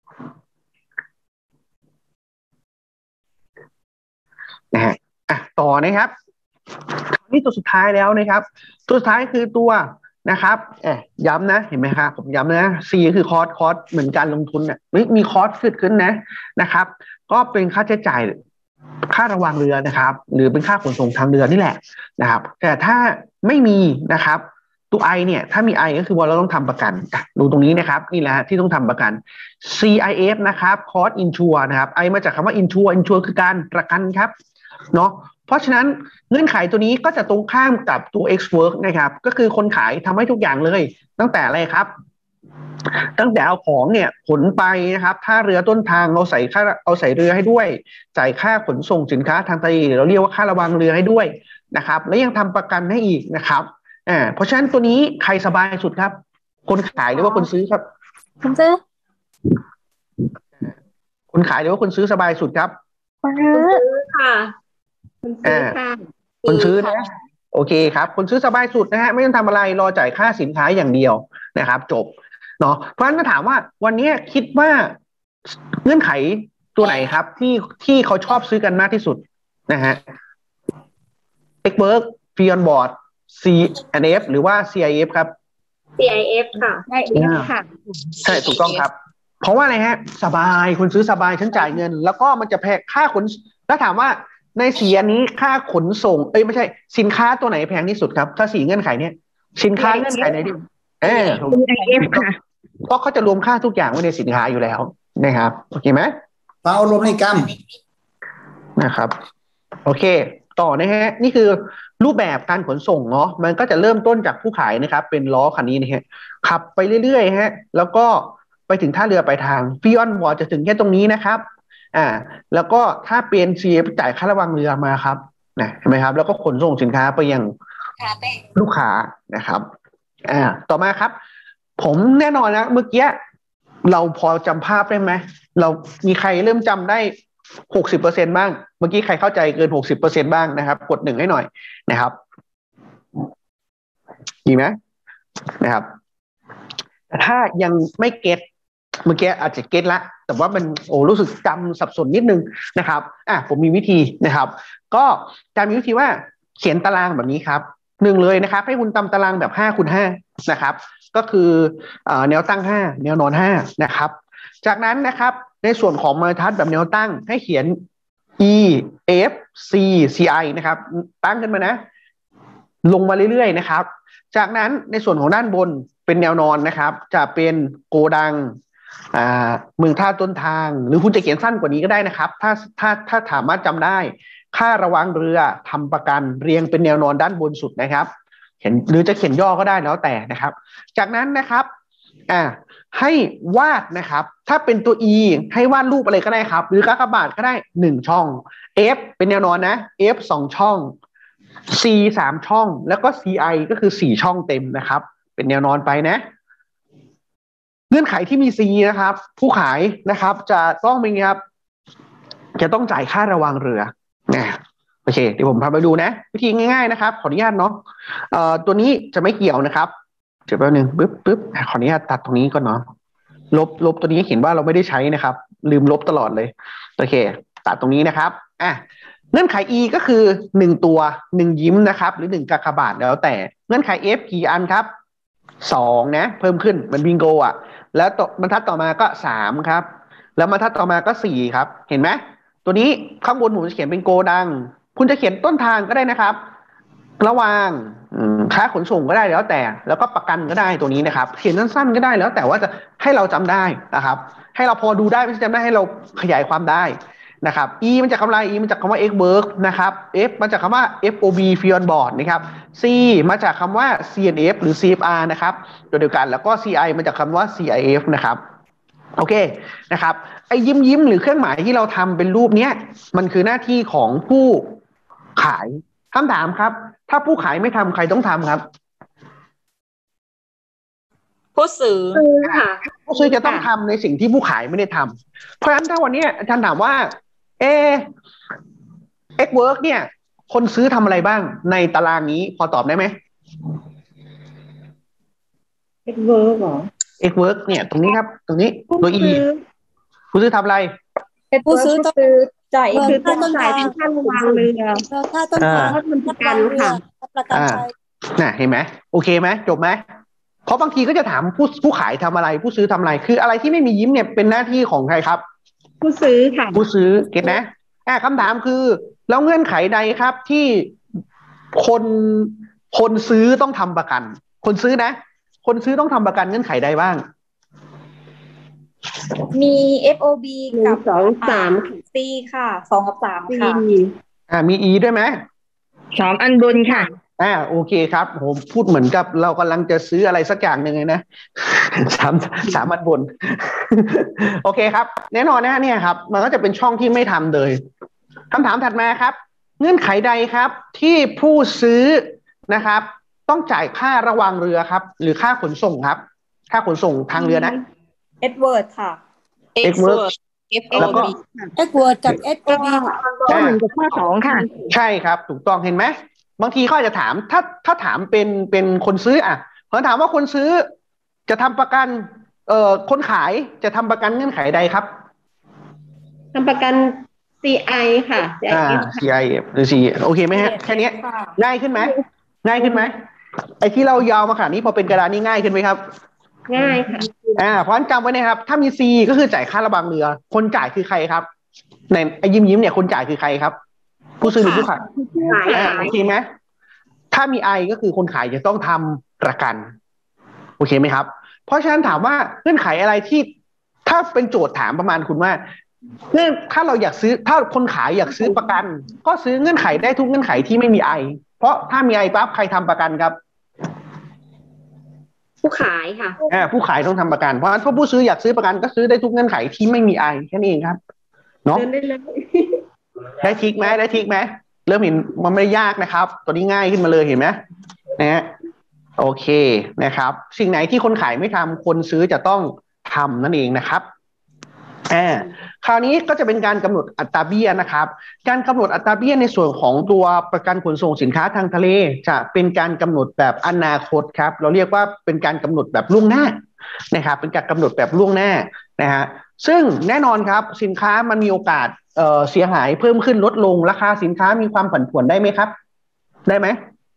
นะฮะอ่ะต่อนะครับนี่ตัวสุดท้ายแล้วนะครับตัวสุดท้ายคือตัวนะครับเอ๊ย้ำนะเห็นไหมครับผมย้ำนะ C คือคอร์สคอร์สเหมือนการลงทุนเนี่ยมีคอร์สขึ้นขึ้นนะนะครับก็เป็นค่าใช้จ่ายค่าระวางเรือนะครับหรือเป็นค่าขนส่งทางเรือนี่แหละนะครับแต่ถ้าไม่มีนะครับตัว I เนี่ยถ้ามี I ก็คือว่าเราต้องทำประกันดูตรงนี้นะครับนี่แหละที่ต้องทำประกัน ซี ไอ เอฟ นะครับ Cost Insure นะครับ I มาจากคำว่า Insure Insure คือการประกันครับเนาะเพราะฉะนั้นเงื่อนไขตัวนี้ก็จะตรงข้ามกับตัว Ex Work นะครับก็คือคนขายทำให้ทุกอย่างเลยตั้งแต่อะไรครับตั้งแต่เอาของเนี่ยขนไปนะครับถ้าเรือต้นทางเราใส่ค่าเอาใส่เรือให้ด้วยจ่ายค่าขนส่งสินค้าทางทะเลเราเรียกว่าค่าระวังเรือให้ด้วยนะครับและยังทำประกันให้อีกนะครับอ่าเพราะฉะนั้นตัวนี้ใครสบายสุดครับคนขายหรือว่าคนซื้อครับคนซื้อคนขายหรือว่าคนซื้อสบายสุดครับคนซื้อค่ะคนซื้อค่ะคนซื้อนะโอเคครับคนซื้อสบายสุดนะฮะไม่ต้องทำอะไรรอจ่ายค่าสินค้าอย่างเดียวนะครับจบเนาะเพราะฉะนั้นก็ถามว่าวันนี้คิดว่าเงื่อนไขตัวไหนครับที่ที่เขาชอบซื้อกันมากที่สุดนะฮะ Ex Work Free on Board ซี แอนด์ เอฟ หรือว่า ซี ไอ เอฟ ครับซี ไอ เอฟ ค่ะซี ไอ เอฟ ค่ะใช่ถูกต้องครับเพราะว่าอะไรฮะสบายคุณซื้อสบายฉันจ่ายเงินแล้วก็มันจะแพงค่าขนแล้วถามว่าในสีอันนี้ค่าขนส่งเอ้ยไม่ใช่สินค้าตัวไหนแพงที่สุดครับถ้าสีเงื่อนไขเนี้ยสินค้าเงื่อนไขไหนดิเออซี ไอ เอฟ ค่ะเพราะเขาจะรวมค่าทุกอย่างไว้ในสินค้าอยู่แล้วนะครับโอเคไหมเปล่ารวมในกรรมนะครับโอเคต่อนะฮะนี่คือรูปแบบการขนส่งเนาะมันก็จะเริ่มต้นจากผู้ขายนะครับเป็นล้อคันนี้นะฮะขับไปเรื่อยๆฮะแล้วก็ไปถึงท่าเรือปลายทางฟิออนวอร์จะถึงแค่ตรงนี้นะครับอ่าแล้วก็ถ้าเป็น ซี เอฟ จ่ายค่าระวังเรือมาครับนะเห็นไหมครับแล้วก็ขนส่งสินค้าไปยังลูกค้านะครับอ่าต่อมาครับผมแน่นอนนะเมื่อกี้เราพอจำภาพได้ไหมเรามีใครเริ่มจำได้หกสิบเปอร์เซ็นต์บ้างเมื่อกี้ใครเข้าใจเกินหกสิบเปอร์เซ็นต์บ้างนะครับกดหนึ่งให้หน่อยนะครับดีไหมนะครับแต่ถ้ายังไม่เก็ตเมื่อกี้อาจจะเก็ตละแต่ว่ามันโอ้รู้สึกจำสับสนนิดนึงนะครับอ่ะผมมีวิธีนะครับก็จะมีวิธีว่าเขียนตารางแบบนี้ครับหนึ่งเลยนะครับให้คุณทำตารางแบบห้าคูณห้านะครับก็คือแนวตั้งห้าแนวนอนห้านะครับจากนั้นนะครับในส่วนของบรรทัดแบบแนวตั้งให้เขียน E F C C I นะครับตั้งขึ้นมานะลงมาเรื่อยๆนะครับจากนั้นในส่วนของด้านบนเป็นแนวนอนนะครับจะเป็นโกดังเมืองท่าต้นทางหรือคุณจะเขียนสั้นกว่านี้ก็ได้นะครับถ้าถ้าถ้าสามารถจำได้ค่าระวังเรือทำประกันเรียงเป็นแนวนอนด้านบนสุดนะครับเขียนหรือจะเขียนย่อก็ได้แล้วแต่นะครับจากนั้นนะครับอ่าให้วาดนะครับถ้าเป็นตัว E ให้วาดรูปอะไรก็ได้ครับหรือกากบาทก็ได้หนึ่งช่อง F เป็นแนวนอนนะ F สองช่อง C สามช่องแล้วก็ ซี ไอ ก็คือสี่ช่องเต็มนะครับเป็นแนวนอนไปนะเงื่อนไขที่มี C นะครับผู้ขายนะครับจะต้องเป็นครับจะต้องจ่ายค่าระวังเรือนะโอเคเดี๋ยวผมพาไปดูนะวิธีง่ายๆนะครับขออนุญาตเนาะเอ่อตัวนี้จะไม่เกี่ยวนะครับเดี๋ยวแป๊บนึงปึ๊บปึ๊บขออนุญาตตัดตรงนี้ก่อนเนาะลบลบตัวนี้เห็นว่าเราไม่ได้ใช้นะครับลืมลบตลอดเลยโอเคตัดตรงนี้นะครับอ่ะเงื่อนไข E ก็คือหนึ่งตัวหนึ่งยิ้มนะครับหรือหนึ่งกากบาทแล้วแต่เงื่อนไข F กี่อันครับสองนะเพิ่มขึ้นเหมือนบิงโกอ่ะแล้วต่อบรรทัดต่อมาก็สามครับแล้วบรรทัดต่อมาก็สี่ครับเห็นไหมตัวนี้ข้างบนผมจะเขียนเป็นโกดังคุณจะเขียนต้นทางก็ได้นะครับระหว่างค่าขนส่งก็ได้แล้วแต่แล้วก็ประกันก็ได้ตัวนี้นะครับเขียนสั้นๆก็ได้แล้วแต่ว่าจะให้เราจำได้นะครับให้เราพอดูได้ไม่ใช่จำได้ให้เราขยายความได้นะครับ E มันจากคำอะไร E มันจากคำว่า Ex Work นะครับ F มาจากคำว่า เอฟ โอ บี Free on Board นะครับ C มาจากคำว่า ซี เอ็น เอฟ หรือ ซี เอฟ อาร์ นะครับตัวเดียวกันแล้วก็ ซี ไอ มาจากคำว่า ซี ไอ เอฟ นะครับโอเคนะครับไอ้ยิ้มยิ้มหรือเครื่องหมายที่เราทำเป็นรูปเนี้ยมันคือหน้าที่ของผู้ขายคำถามครับถ้าผู้ขายไม่ทำใครต้องทำครับผู้ซื้อค่ะผู้ซื้อจะต้องทำในสิ่งที่ผู้ขายไม่ได้ทำเพราะฉะนั้นถ้าวันนี้อาจารย์ถามว่าเอ Ex Work เนี่ยคนซื้อทำอะไรบ้างในตารางนี้พอตอบได้ไหม Ex Work เหรอ Ex Work เนี่ยตรงนี้ครับตรงนี้ตัว E ผู้ซื้อทำอะไรผู้ซื้อต้องจ่ายคือต้องจ่ายเป็นค่าระวังเรือค่าต้นทางมันประกันค่ะประกันภัยน่ะเห็นไหมโอเคไหมจบไหมเพราะบางทีก็จะถามผู้ผู้ขายทำอะไรผู้ซื้อทำอะไรคืออะไรที่ไม่มียิ้มเนี่ยเป็นหน้าที่ของใครครับผู้ซื้อค่ะผู้ซื้อเก็ทนะอ่ะคำถามคือแล้วเงื่อนไขใดครับที่คนคนซื้อต้องทำประกันคนซื้อนะคนซื้อต้องทำประกันเงื่อนไขใดบ้างมี เอฟ โอ บีหนึ่กังบสองสาม C ค่ะสองกับสามสี่ค่ะอ่ามี E ด้วยไหมสองอันบนค่ะอ่าโอเคครับผมพูดเหมือนกับเรากำลังจะซื้ออะไรสักอย่างหนึ่งเลยนะ สามสามอันบน โอเคครับแน่นอนนะเนี่ยครับมันก็จะเป็นช่องที่ไม่ทำเลยคำถามถัดมาครับเงื่อนไขใดครับที่ผู้ซื้อนะครับต้องจ่ายค่าระวางเรือครับหรือค่าขนส่งครับค่าขนส่งทางเรือนะ Edward ค่ะ Edward แล้วก็ Edward กับ เอส โอ บีข้อหนึ่งกับข้อสองค่ะใช่ครับถูกต้องเห็นไหมบางทีเขาอาจจะถามถ้าถ้าถามเป็นเป็นคนซื้ออ่ะเขาถามว่าคนซื้อจะทำประกันเอ่อคนขายจะทำประกันเงื่อนไขใดครับทำประกัน ซี ไอ ค่ะอ่า ซี ไอ เอฟ หรือ C โอเคไหมฮะแค่นี้ง่ายขึ้นไหมง่ายขึ้นไหมไอ้ที่เรายาวมาขนาดนี้พอเป็นกระดานนี่ง่ายขึ้นไหมครับง่ายค่ะอ่าเพราะฉะนั้นจำไว้นะครับถ้ามี C ก็คือจ่ายค่าระบังเรือคนจ่ายคือใครครับในไอ้ยิ้มยิ้มเนี่ยคนจ่ายคือใครครับผู้ซื้อหรือผู้ขายอ่าโอเคไหมถ้ามี I ก็คือคนขายจะต้องทำประกันโอเคไหมครับเพราะฉะนั้นถามว่าเงื่อนไขอะไรที่ถ้าเป็นโจทย์ถามประมาณคุณว่าเนื่องถ้าเราอยากซื้อถ้าคนขายอยากซื้อประกันก็ซื้อเงื่อนไขได้ทุกเงื่อนไขที่ไม่มี I เพราะถ้ามี I ปั๊บใครทำประกันครับผู้ขายค่ะอ่าผู้ขายต้องทำประกันเพราะฉะนั้นถ้าผู้ซื้ออยากซื้อประกันก็ซื้อได้ทุกเงื่อนไขที่ไม่มี I แค่นี้เองครับเนาะได้ทิกไหมได้ทิกไหมเริ่มเห็นมันไม่ยากนะครับตัวนี้ง่ายขึ้นมาเลยเห็นไหมนะฮะโอเคนะครับสิ่งไหนที่คนขายไม่ทำคนซื้อจะต้องทำนั่นเองนะครับอ่าคราวนี้ก็จะเป็นการกำหนดอัตราเบี้ยนะครับการกำหนดอัตราเบี้ยในส่วนของตัวประกันขนส่งสินค้าทางทะเลจะเป็นการกำหนดแบบอนาคตครับเราเรียกว่าเป็นการกำหนดแบบล่วงหน้านะครับเป็นการกำหนดแบบล่วงหน้านะฮะซึ่งแน่นอนครับสินค้ามันมีโอกาสเอ่อเสียหายเพิ่มขึ้นลดลงราคาสินค้ามีความผันผวนได้ไหมครับได้ไหม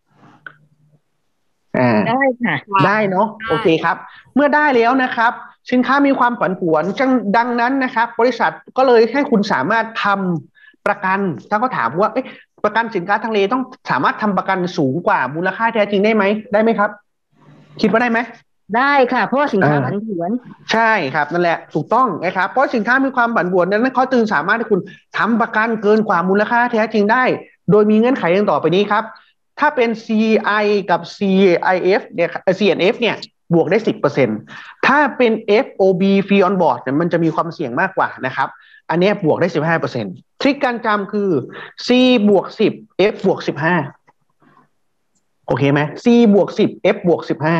อ่าได้ค่ะได้เนาะโอเคครับเมื่อได้แล้วนะครับสินค้ามีความผันผวนดังนั้นนะครับบริษัทก็เลยให้คุณสามารถทำประกันถ้าเขาถามว่าประกันสินค้าทางทะเลต้องสามารถทำประกันสูงกว่ามูลค่าแท้จริงได้ไหมได้ไหมครับคิดว่าได้ไหมได้ค่ะเพราะว่าสินค้าผันผวนใช่ครับนั่นแหละถูกต้องนะครับเพราะสินค้ามีความผันผวนนั้นเขาจึงสามารถให้คุณทำประกันเกินกว่ามูลค่าแท้จริงได้โดยมีเงื่อนไขดังต่อไปนี้ครับถ้าเป็น ซี ไอ กับ ซี ไอ เอฟ เนี่ย ซี เอ็น เอฟ เนี่ยบวกได้ สิบเปอร์เซ็นต์ ถ้าเป็น เอฟ โอ บี Fee on Board เนี่ยมันจะมีความเสี่ยงมากกว่านะครับอันนี้บวกได้ สิบห้าเปอร์เซ็นต์ ทริคการจำคือ C บวกสิบ F บวกสิบห้าโอเคไหม C บวกสิบ F บวกสิบห้า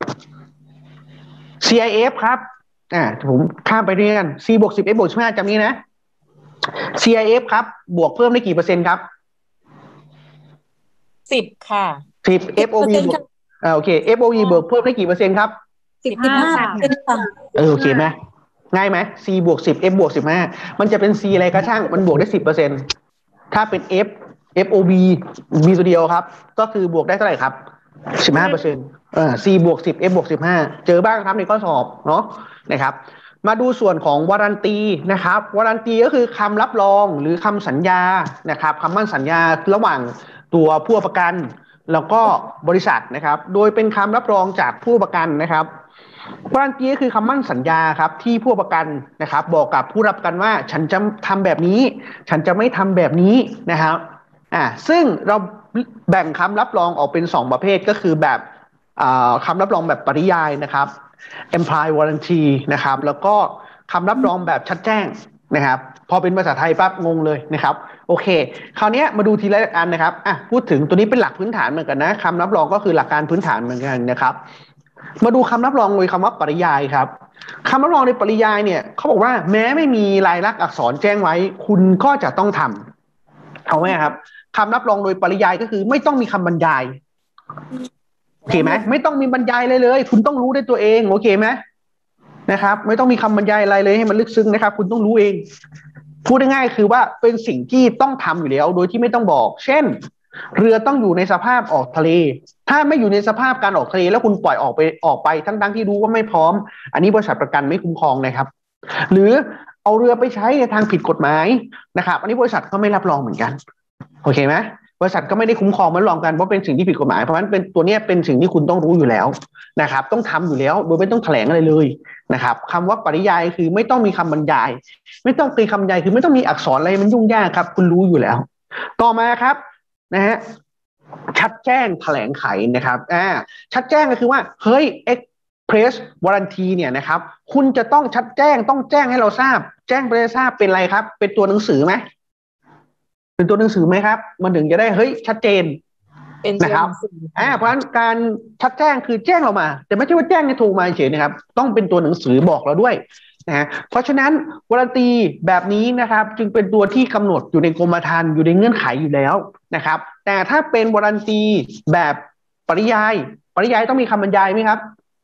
ซี ไอ เอฟ ครับอ่าผมข้ามไปเรื่อยๆ C บวกสิบ F บวกสิบห้าจำนี้นะ ซี ไอ เอฟ ครับบวกเพิ่มได้กี่เปอร์เซ็นต์ครับสิบค่ะสิบ เอฟ โอ บี บวกอ่าโอเค เอฟ โอ บี บวกเพิ่มได้กี่เปอร์เซ็นต์ครับสิบห้าค่ะเออโอเคไหมง่ายไหม C บวกสิบ F บวกสิบห้ามันจะเป็น C อะไรก็ช่างมันบวกได้ สิบเปอร์เซ็นต์ ถ้าเป็น F เอฟ โอ บี มีตัวเดียวครับก็คือบวกได้เท่าไหร่ครับ สิบห้าเปอร์เซ็นต์ เอ่อ C บวกสิบ F บวกสิบห้าเจอบ้างครับในข้อสอบเนาะนะครับมาดูส่วนของวารันตีนะครับวารันตีก็คือคำรับรองหรือคำสัญญานะครับคำมั่นสัญญาระหว่างตัวผู้ประกันแล้วก็บริษัทนะครับโดยเป็นคำรับรองจากผู้ประกันนะครับวารันตีก็คือคำมั่นสัญญาครับที่ผู้ประกันนะครับบอกกับผู้รับประกันว่าฉันจะทำแบบนี้ฉันจะไม่ทำแบบนี้นะครับอ่าซึ่งเราแบ่งคำรับรองออกเป็นสองประเภทก็คือแบบคำรับรองแบบปริยายนะครับ implied warranty นะครับแล้วก็คำรับรองแบบชัดแจ้งนะครับพอเป็นภาษาไทยปั๊บงงเลยนะครับโอเคคราวนี้มาดูทีละอันนะครับอ่ะพูดถึงตัวนี้เป็นหลักพื้นฐานเหมือนกันนะคำรับรองก็คือหลักการพื้นฐานเหมือนกันนะครับมาดูคำรับรองโดยคำว่าปริยายครับคำรับรองในปริยายเนี่ยเขาบอกว่าแม้ไม่มีลายลักษณ์อักษรแจ้งไว้คุณก็จะต้องทำเอาไว้ครับคำรับรองโดยปริยายก็คือไม่ต้องมีคำบรรยายโอเคไหมไม่ต้องมีบรรยายเลยเลยคุณต้องรู้ด้วยตัวเองโอเคไหมนะครับไม่ต้องมีคำบรรยายอะไรเลยให้มันลึกซึ้งนะครับคุณต้องรู้เองพูดง่ายๆคือว่าเป็นสิ่งที่ต้องทำอยู่แล้วโดยที่ไม่ต้องบอกเช่นเรือต้องอยู่ในสภาพออกทะเลถ้าไม่อยู่ในสภาพการออกทะเลแล้วคุณปล่อยออกไปออกไปทั้งๆที่รู้ว่าไม่พร้อมอันนี้บริษัทประกันไม่คุ้มครองนะครับหรือเอาเรือไปใช้ในทางผิดกฎหมายนะครับอันนี้บริษัทก็ไม่รับรองเหมือนกันโอเคไหมบริษัทก็ไม่ได้คุ้มครองมันรองกันเพราะเป็นสิ่งที่ผิดกฎหมายเพราะฉะนั้นเป็นตัวนี้เป็นสิ่งที่คุณต้องรู้อยู่แล้วนะครับต้องทำอยู่แล้วโดยไม่ต้องแถลงอะไรเลยนะครับคำว่าปริยายคือไม่ต้องมีคำบรรยายไม่ต้องตีคำบรรยายคือไม่ต้องมีอักษรอะไรมันยุ่งยากครับคุณรู้อยู่แล้วต่อมาครับนะฮะชัดแจ้งแถลงไขนะครับอ่าชัดแจ้งก็คือว่าเฮ้ย Express Warranty เนี่ยนะครับคุณจะต้องชัดแจ้งต้องแจ้งให้เราทราบแจ้งไปให้ทราบเป็นอะไรครับเป็นตัวหนังสือไหมเป็นตัวหนังสือไหมครับมันถึงจะได้เฮ้ยชัดเจนนะครับอ่าเพราะฉะนั้นการชัดแจ้งคือแจ้งเรามาแต่ไม่ใช่ว่าแจ้งให้ถูกมาเฉยนะครับต้องเป็นตัวหนังสือบอกเราด้วยนะเพราะฉะนั้นวารันตีแบบนี้นะครับจึงเป็นตัวที่กำหนดอยู่ในกรมธรรม์อยู่ในเงื่อนไขอยู่แล้วนะครับแต่ถ้าเป็นวารันตีแบบปริยายปริยายต้องมีคำบรรยายไหมครับ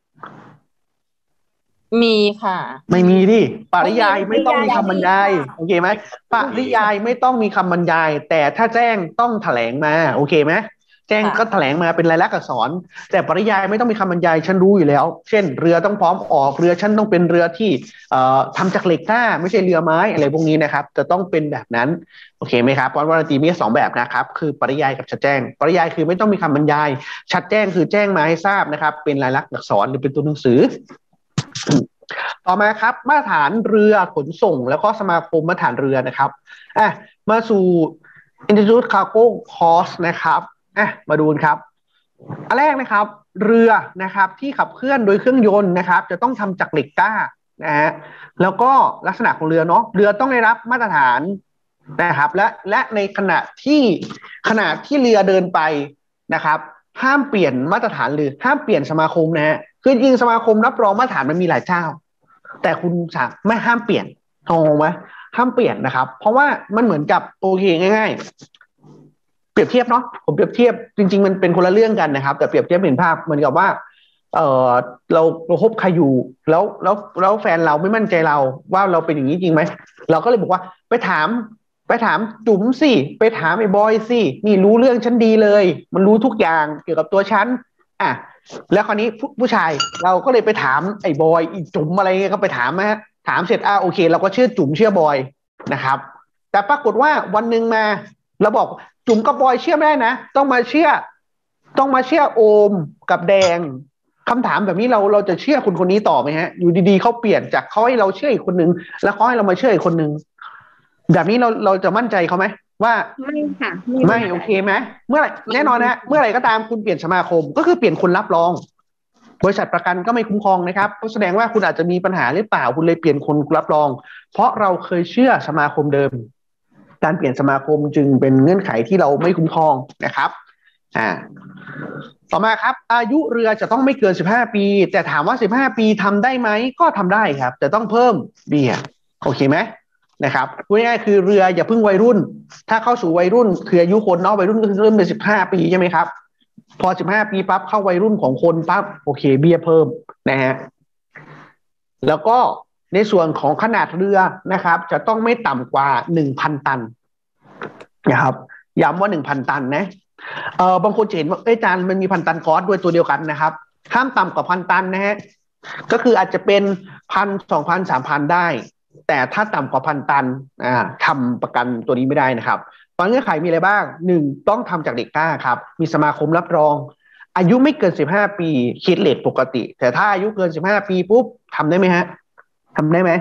มีค่ะไม่มีดิปริยายไม่ต้องมีคำบรรยายโอเคไหมปริยายไม่ต้องมีคำบรรยายแต่ถ้าแจ้งต้องแถลงมาโอเคไหมแจ้งก็แถลงมาเป็นลายลักษณ์อักษรแต่ปริยายไม่ต้องมีคำบรรยายฉันรู้อยู่แล้วเช่นเรือต้องพร้อมออกเรือฉันต้องเป็นเรือที่เอ่อทำจากเหล็กหน้าไม่ใช่เรือไม้อะไรพวกนี้นะครับจะต้องเป็นแบบนั้นโอเคไหมครับเพราะวารันตีมีสองแบบนะครับคือปริยายกับชัดแจ้งปริยายคือไม่ต้องมีคำบรรยายชัดแจ้งคือแจ้งมาให้ทราบนะครับเป็นลายลักษณ์อักษรหรือเป็นตัวหนังสือต่อมาครับมาตรฐานเรือขนส่งแล้วก็สมาคมมาตรฐานเรือนะครับอ่ะมาสู่ Institute Cargo Course นะครับอ่ะมาดูครับอันแรกนะครับเรือนะครับที่ขับเคลื่อนโดยเครื่องยนต์นะครับจะต้องทำจากเหล็กกล้านะฮะแล้วก็ลักษณะของเรือเนาะเรือต้องได้รับมาตรฐานนะครับและและในขณะที่ขณะที่เรือเดินไปนะครับห้ามเปลี่ยนมาตรฐานหรือห้ามเปลี่ยนสมาคมนะฮะคือจริงสมาคมรับรองมาตรฐานมันมีหลายเจ้าแต่คุณสามไม่ห้ามเปลี่ยนงงไหมห้ามเปลี่ยนนะครับเพราะว่ามันเหมือนกับโอเคง่ายๆเปรียบเทียบเนาะผมเปรียบเทียบจริงๆมันเป็นคนละเรื่องกันนะครับแต่เปรียบเทียบเห็นภาพเหมือนกับว่าเออเราเราคบใครอยู่แล้วแล้วแล้วแฟนเราไม่มั่นใจเราว่าเราเป็นอย่างนี้จริงไหมเราก็เลยบอกว่าไปถามไปถามจุ๋มสิไปถามไอ้บอยสินี่รู้เรื่องฉันดีเลยมันรู้ทุกอย่างเกี่ยวกับตัวฉันอ่ะแล้วคราวนี้ผู้ชายเราก็เลยไปถามไอ้บอยอีจุ๋มอะไรเงี้ยก็ไปถามนะฮะถามเสร็จอ่ะโอเคเราก็เชื่อจุ๋มเชื่อบอยนะครับแต่ปรากฏว่าวันหนึ่งมาเราบอกจุ๋มกับบอยเชื่อไม่ได้นะต้องมาเชื่อต้องมาเชื่อโอมกับแดงคำถามแบบนี้เราเราจะเชื่อคนคนนี้ต่อไหมฮะอยู่ดีๆเขาเปลี่ยนจากเขาให้เราเชื่ออีกคนนึงแล้วเขาให้เรามาเชื่ออีกคนนึงแบบนี้เราเราจะมั่นใจเขาไหมว่าไม่ค่ะไม่โอเคไหมเมื่อไหร่แน่นอนนะเมื่อไหร่ก็ตามคุณเปลี่ยนสมาคมก็คือเปลี่ยนคนรับรองบริษัทประกันก็ไม่คุ้มครองนะครับก็แสดงว่าคุณอาจจะมีปัญหาหรือเปล่าคุณเลยเปลี่ยนคนรับรองเพราะเราเคยเชื่อสมาคมเดิมการเปลี่ยนสมาคมจึงเป็นเงื่อนไขที่เราไม่คุ้มครองนะครับอ่าต่อมาครับอายุเรือจะต้องไม่เกินสิบห้าปีแต่ถามว่าสิบห้าปีทำได้ไหมก็ทำได้ครับแต่ต้องเพิ่มเบี้ยโอเคไหมนะครับพูดง่ายๆคือเรืออย่าเพิ่งวัยรุ่นถ้าเข้าสู่วัยรุ่นคืออายุคนเนาะวัยรุ่นก็คือเริ่มเป็นสิบห้าปีใช่ไหมครับพอสิบห้าปีปั๊บเข้าวัยรุ่นของคนปั๊บโอเคเบี้ยเพิ่มนะฮะแล้วก็ในส่วนของขนาดเรือนะครับจะต้องไม่ต่ำกว่า หนึ่งพัน ตันนะครับย้ำว่า หนึ่งพัน ตันนะเอ่อบางคนเห็นว่าอาจารย์มันมีพันตันคอร์สด้วยตัวเดียวกันนะครับห้ามต่ำกว่าพันตันนะฮะก็คืออาจจะเป็นพันสองพันสามพันได้แต่ถ้าต่ำกว่าพันตันอ่าทำประกันตัวนี้ไม่ได้นะครับตอนเงื่อนไขมีอะไรบ้างหนึ่งต้องทำจากเด็กกล้าครับมีสมาคมรับรองอายุไม่เกินสิบห้าปีคิดเรทปกติแต่ถ้าอายุเกินสิบห้าปีปุ๊บทำได้ไหมฮะทำได้ไหม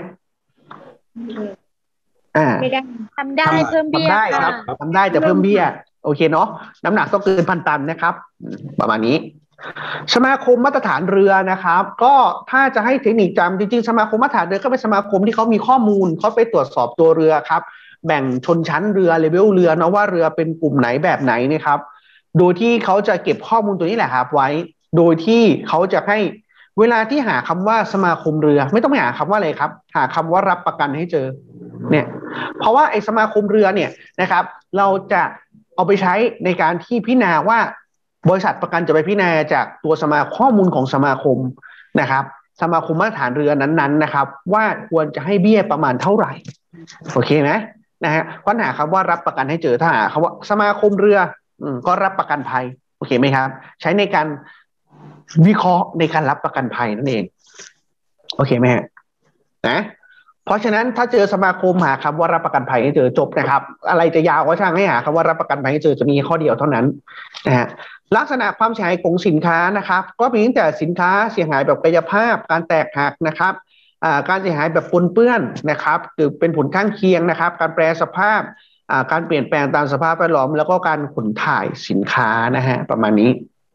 อ่าไม่ได้ทำได้เพิ่มเบี้ยทำได้ครับทำได้แต่เพิ่มเบี้ยโอเคเนาะน้ำหนักต้องเกินพันตันนะครับประมาณนี้สมาคมมาตรฐานเรือนะครับก็ถ้าจะให้เทคนิคจำจริงๆสมาคมมาตรฐานเรือก็เป็นสมาคมที่เขามีข้อมูลเขาไปตรวจสอบตัวเรือครับแบ่งชนชั้นเรือเลเวลเรือนะว่าเรือเป็นกลุ่มไหนแบบไหนนะครับโดยที่เขาจะเก็บข้อมูลตัวนี้แหละครับไว้โดยที่เขาจะให้เวลาที่หาคำว่าสมาคมเรือไม่ต้องไปหาคำว่าอะไรครับหาคำว่ารับประกันให้เจอเนี่ยเพราะว่าไอ้สมาคมเรือเนี่ยนะครับเราจะเอาไปใช้ในการที่พิจารณาว่าบริษัทประกันจะไปพิจารณาจากตัวสมาข้อมูลของสมาคมนะครับสมาคมมาตรฐานเรือนั้นๆนะครับว่าควรจะให้เบี้ยประมาณเท่าไหร่โอเคไหมนะฮะค้นหาคำว่ารับประกันให้เจอถ้าหาคำว่าสมาคมเรืออืมก็รับประกันภัยโอเคไหมครับใช้ในการวิเคราะห์ในการรับประกันภัยนั่นเองโอเคไหมฮะนะเพราะฉะนั้นถ้าเจอสมาคมหาคำว่ารับประกันภัยให้เจอจบนะครับอะไรจะยาวก็ช่างให้หาคำว่ารับประกันภัยให้เจอจะมีข้อเดียวเท่านั้นนะฮะลักษณะความเสียหายของสินค้านะครับก็มีตั้งแต่สินค้าเสียหายแบบกายภาพการแตกหักนะครับการเสียหายแบบปนเปื้อนนะครับหรือเป็นผลข้างเคียงนะครับการแปรสภาพการเปลี่ยนแปลงตามสภาพแวดล้อมแล้วก็การขนถ่ายสินค้านะฮะประมาณนี้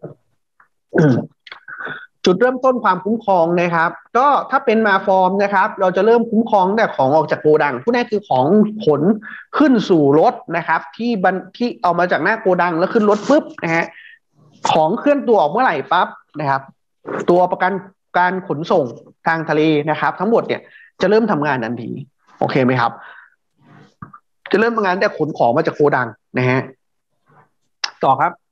จุดเริ่มต้นความคุ้มครองนะครับก็ถ้าเป็นมาฟอร์มนะครับเราจะเริ่มคุ้มครองแต่ของออกจากโกดังผู้นั้นคือของขนขึ้นสู่รถนะครับที่บันที่เอามาจากหน้าโกดังแล้วขึ้นรถปุ๊บนะฮะของเคลื่อนตัวออกเมื่อไหร่ปั๊บนะครับตัวประกันการขนส่งทางทะเลนะครับทั้งหมดเนี่ยจะเริ่มทำงานทันทีโอเคไหมครับจะเริ่มทำงานแต่ขนของมาจากโกดังนะฮะต่อครับ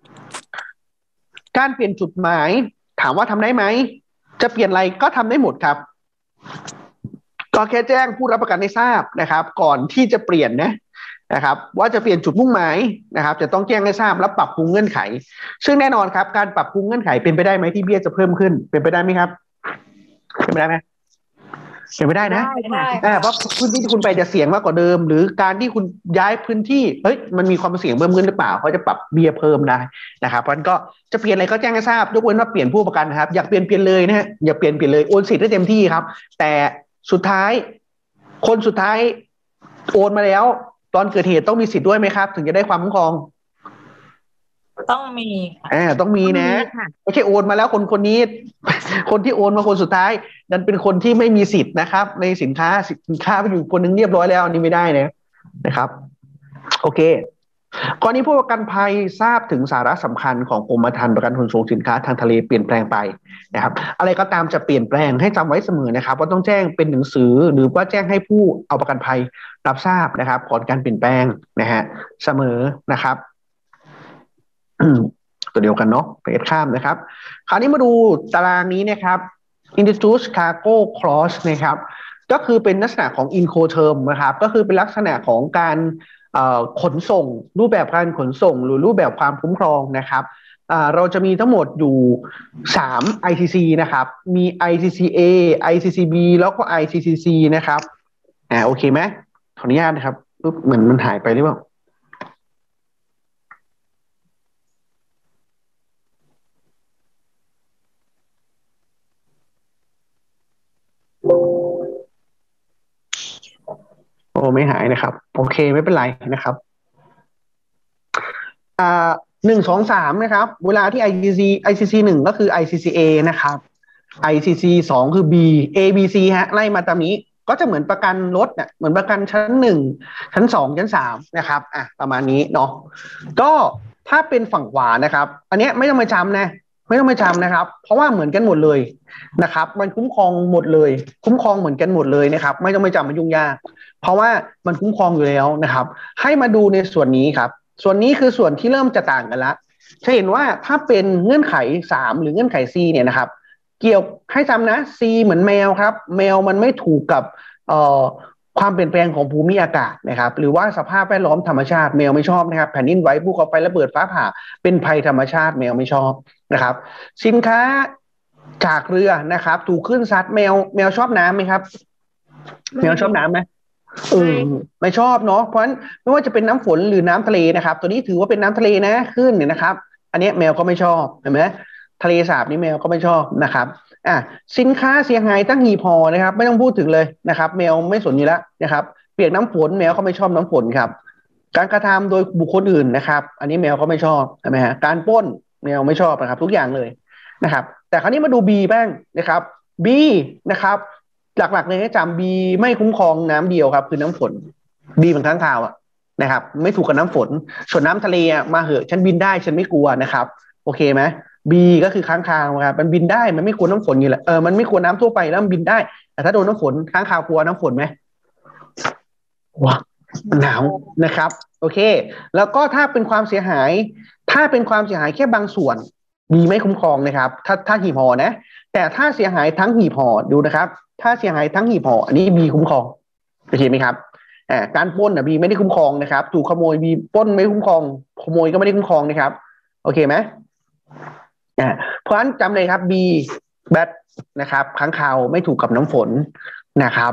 การเปลี่ยนจุดหมายถามว่าทำได้ไหมจะเปลี่ยนอะไรก็ทำได้หมดครับก็แค่แจ้งผู้รับประกันให้ทราบนะครับก่อนที่จะเปลี่ยนนะนะครับว่าจะเปลี่ยนจุดมุ่งหมายนะครับจะต้องแจ้งให้ทราบแล้วปรับปรุงเงื่อนไขซึ่งแน่นอนครับการปรับปรุงเงื่อนไขเป็นไปได้ไหมที่เบี้ยจะเพิ่มขึ้นเป็นไปได้ไหมครับเป็นไปได้ไหมเป็นไปได้นะอ่าเพราะพื้นที่ที่คุณไปจะเสี่ยงมากกว่าเดิมหรือการที่คุณย้ายพื้นที่เฮ้ยมันมีความเสี่ยงเพิ่มขึ้นหรือเปล่าเขาจะปรับเบี้ยเพิ่มได้นะครับเพราะฉะนั้นก็จะเปลี่ยนอะไรก็แจ้งให้ทราบยกเว้นว่าเปลี่ยนผู้ประกันนะครับอยากเปลี่ยนเปลี่ยนเลยนะฮะอย่าเปลี่ยนเปลี่ยนเลยโอนสิทธิ์ได้เต็มที่ครับแต่สุดท้ายคนสุดท้ายโอนมาแล้วตอนเกิดเหตุต้องมีสิทธิ์ด้วยไหมครับถึงจะได้ความคุ้มครองต้องมีอ่าต้องมีนะไม่ใช่โอนมาแล้วคนคนนี้คนที่โอนมาคนสุดท้ายดันเป็นคนที่ไม่มีสิทธิ์นะครับในสินค้าสินค้าไปอยู่คนนึงเรียบร้อยแล้วอันนี้ไม่ได้นะนะครับโอเคกรณีผู้ประกันภัยทราบถึงสาระสำคัญของกรมธรรม์ประกันขนส่งสินค้าทางทะเลเปลี่ยนแปลงไปนะครับอะไรก็ตามจะเปลี่ยนแปลงให้จำไว้เสมอนะครับว่าต้องแจ้งเป็นหนังสือหรือว่าแจ้งให้ผู้เอาประกันภัยรับทราบนะครับก่อนการเปลี่ยนแปลงนะฮะเสมอนะครับตัวเดียวกันเนาะไปเอ็ดข้ามนะครับคราวนี้มาดูตารางนี้นะครับ Introduce Cargo Clause นะครับก็คือเป็นลักษณะของ Incoterm นะครับก็คือเป็นลักษณะของการขนส่งรูปแบบการขนส่งหรือรูปแบบความคุ้มครองนะครับเราจะมีทั้งหมดอยู่สาม ไอ ซี ซี นะครับมี ไอ ซี ซี เอ ไอ ซี ซี บี แล้วก็ ไอ ซี ซี ซี นะครับอ่าโอเคไหมขออนุญาตนะครับเหมือนมันหายไปหรือเปล่าโอ้ไม่หายนะครับโอเคไม่เป็นไรนะครับอ่าหนึ่งสองสามนะครับเวลาที่ ไอ ซี ซี ไอ ซี ซี หนึ่งก็คือ ไอ ซี ซี เอ นะครับ ไอ ซี ซี สองคือ B A B C ฮะไล่มาตามนี้ก็จะเหมือนประกันรถเนี่ยเหมือนประกันชั้นหนึ่งชั้นสองชั้นสามนะครับอ่ะประมาณนี้เนาะก็ถ้าเป็นฝั่งขวานะครับอันนี้ไม่ต้องไปจำนะไม่ต้องไปจำนะครับเพราะว่าเหมือนกันหมดเลยนะครับมันคุ้มครองหมดเลยคุ้มครองเหมือนกันหมดเลยนะครับไม่ต้องไปจำมันยุ่งยากเพราะว่ามันคุ้มครองอยู่แล้วนะครับให้มาดูในส่วนนี้ครับส่วนนี้คือส่วนที่เริ่มจะต่างกันละจะเห็นว่าถ้าเป็นเงื่อนไขสามหรือเงื่อนไข C เนี่ยนะครับเกี่ยวให้จำนะ C เหมือนแมวครับแมวมันไม่ถูกกับเอ่อความเปลี่ยนแปลงของภูมิอากาศนะครับหรือว่าสภาพแวดล้อมธรรมชาติแมวไม่ชอบนะครับแผ่นดินไหวภูเขาไฟระเบิดฟ้าผ่าเป็นภัยธรรมชาติแมวไม่ชอบนะครับสินค้าจากเรือนะครับถูกขึ้นซัดแมวแมวชอบน้ำไหมครับแมวชอบน้ำไหมเออไม่ชอบเนาะเพราะฉะนั้นไม่ว่าจะเป็นน้ำฝนหรือน้ำทะเลนะครับตัวนี้ถือว่าเป็นน้ำทะเลนะขึ้นเนี่ยนะครับอันนี้แมวก็ไม่ชอบเห็นไหมทะเลสาบนี่แมวก็ไม่ชอบนะครับอ่ะสินค้าเสียหายตั้งหีบห่อนะครับไม่ต้องพูดถึงเลยนะครับแมวไม่สนอยู่แล้วนะครับเปียกน้ำฝนแมวก็ไม่ชอบน้ำฝนครับการกระทำโดยบุคคลอื่นนะครับอันนี้แมวก็ไม่ชอบใช่ไหมฮะการปล้นแมวไม่ชอบนะครับทุกอย่างเลยนะครับแต่คราวนี้มาดู B บ้างนะครับ B นะครับหลักๆเลยให้จำ B ไม่คุ้มครองน้ำเดียวครับคือน้ำฝน B เหมือนข้างข่าวอะนะครับไม่ถูกกับน้ำฝนส่วนน้ำทะเลมาเหอะฉันบินได้ฉันไม่กลัวนะครับโอเคไหมB ก็คือค้างคาวครับมันบินได้มันไม่กลัวน้ำฝนอยู่แล้วเออมันไม่กลัวน้ำทั่วไปแล้วมันบินได้แต่ถ้าโดนน้ำฝนค้างคาวกลัวน้ำฝนไหมว้าหนาวนะครับโอเคแล้วก็ถ้าเป็นความเสียหายถ้าเป็นความเสียหายแค่บางส่วนมีไม่คุ้มครองนะครับถ้าถ้าหีบห่อนะแต่ถ้าเสียหายทั้งหีบห่อดูนะครับถ้าเสียหายทั้งหีบห่ออันนี้มีคุ้มครองโอเคไหมครับอ่าการปล้นอ่ะบีไม่ได้คุ้มครองนะครับถูกขโมยบีปล้นไม่คุ้มครองขโมยก็ไม่ได้คุ้มครองนะครับโอเคไหมอ่าเพราะฉะนั้นจำเลยครับ B แบทนะครับค้างคาวไม่ถูกกับน้ำฝนนะครับ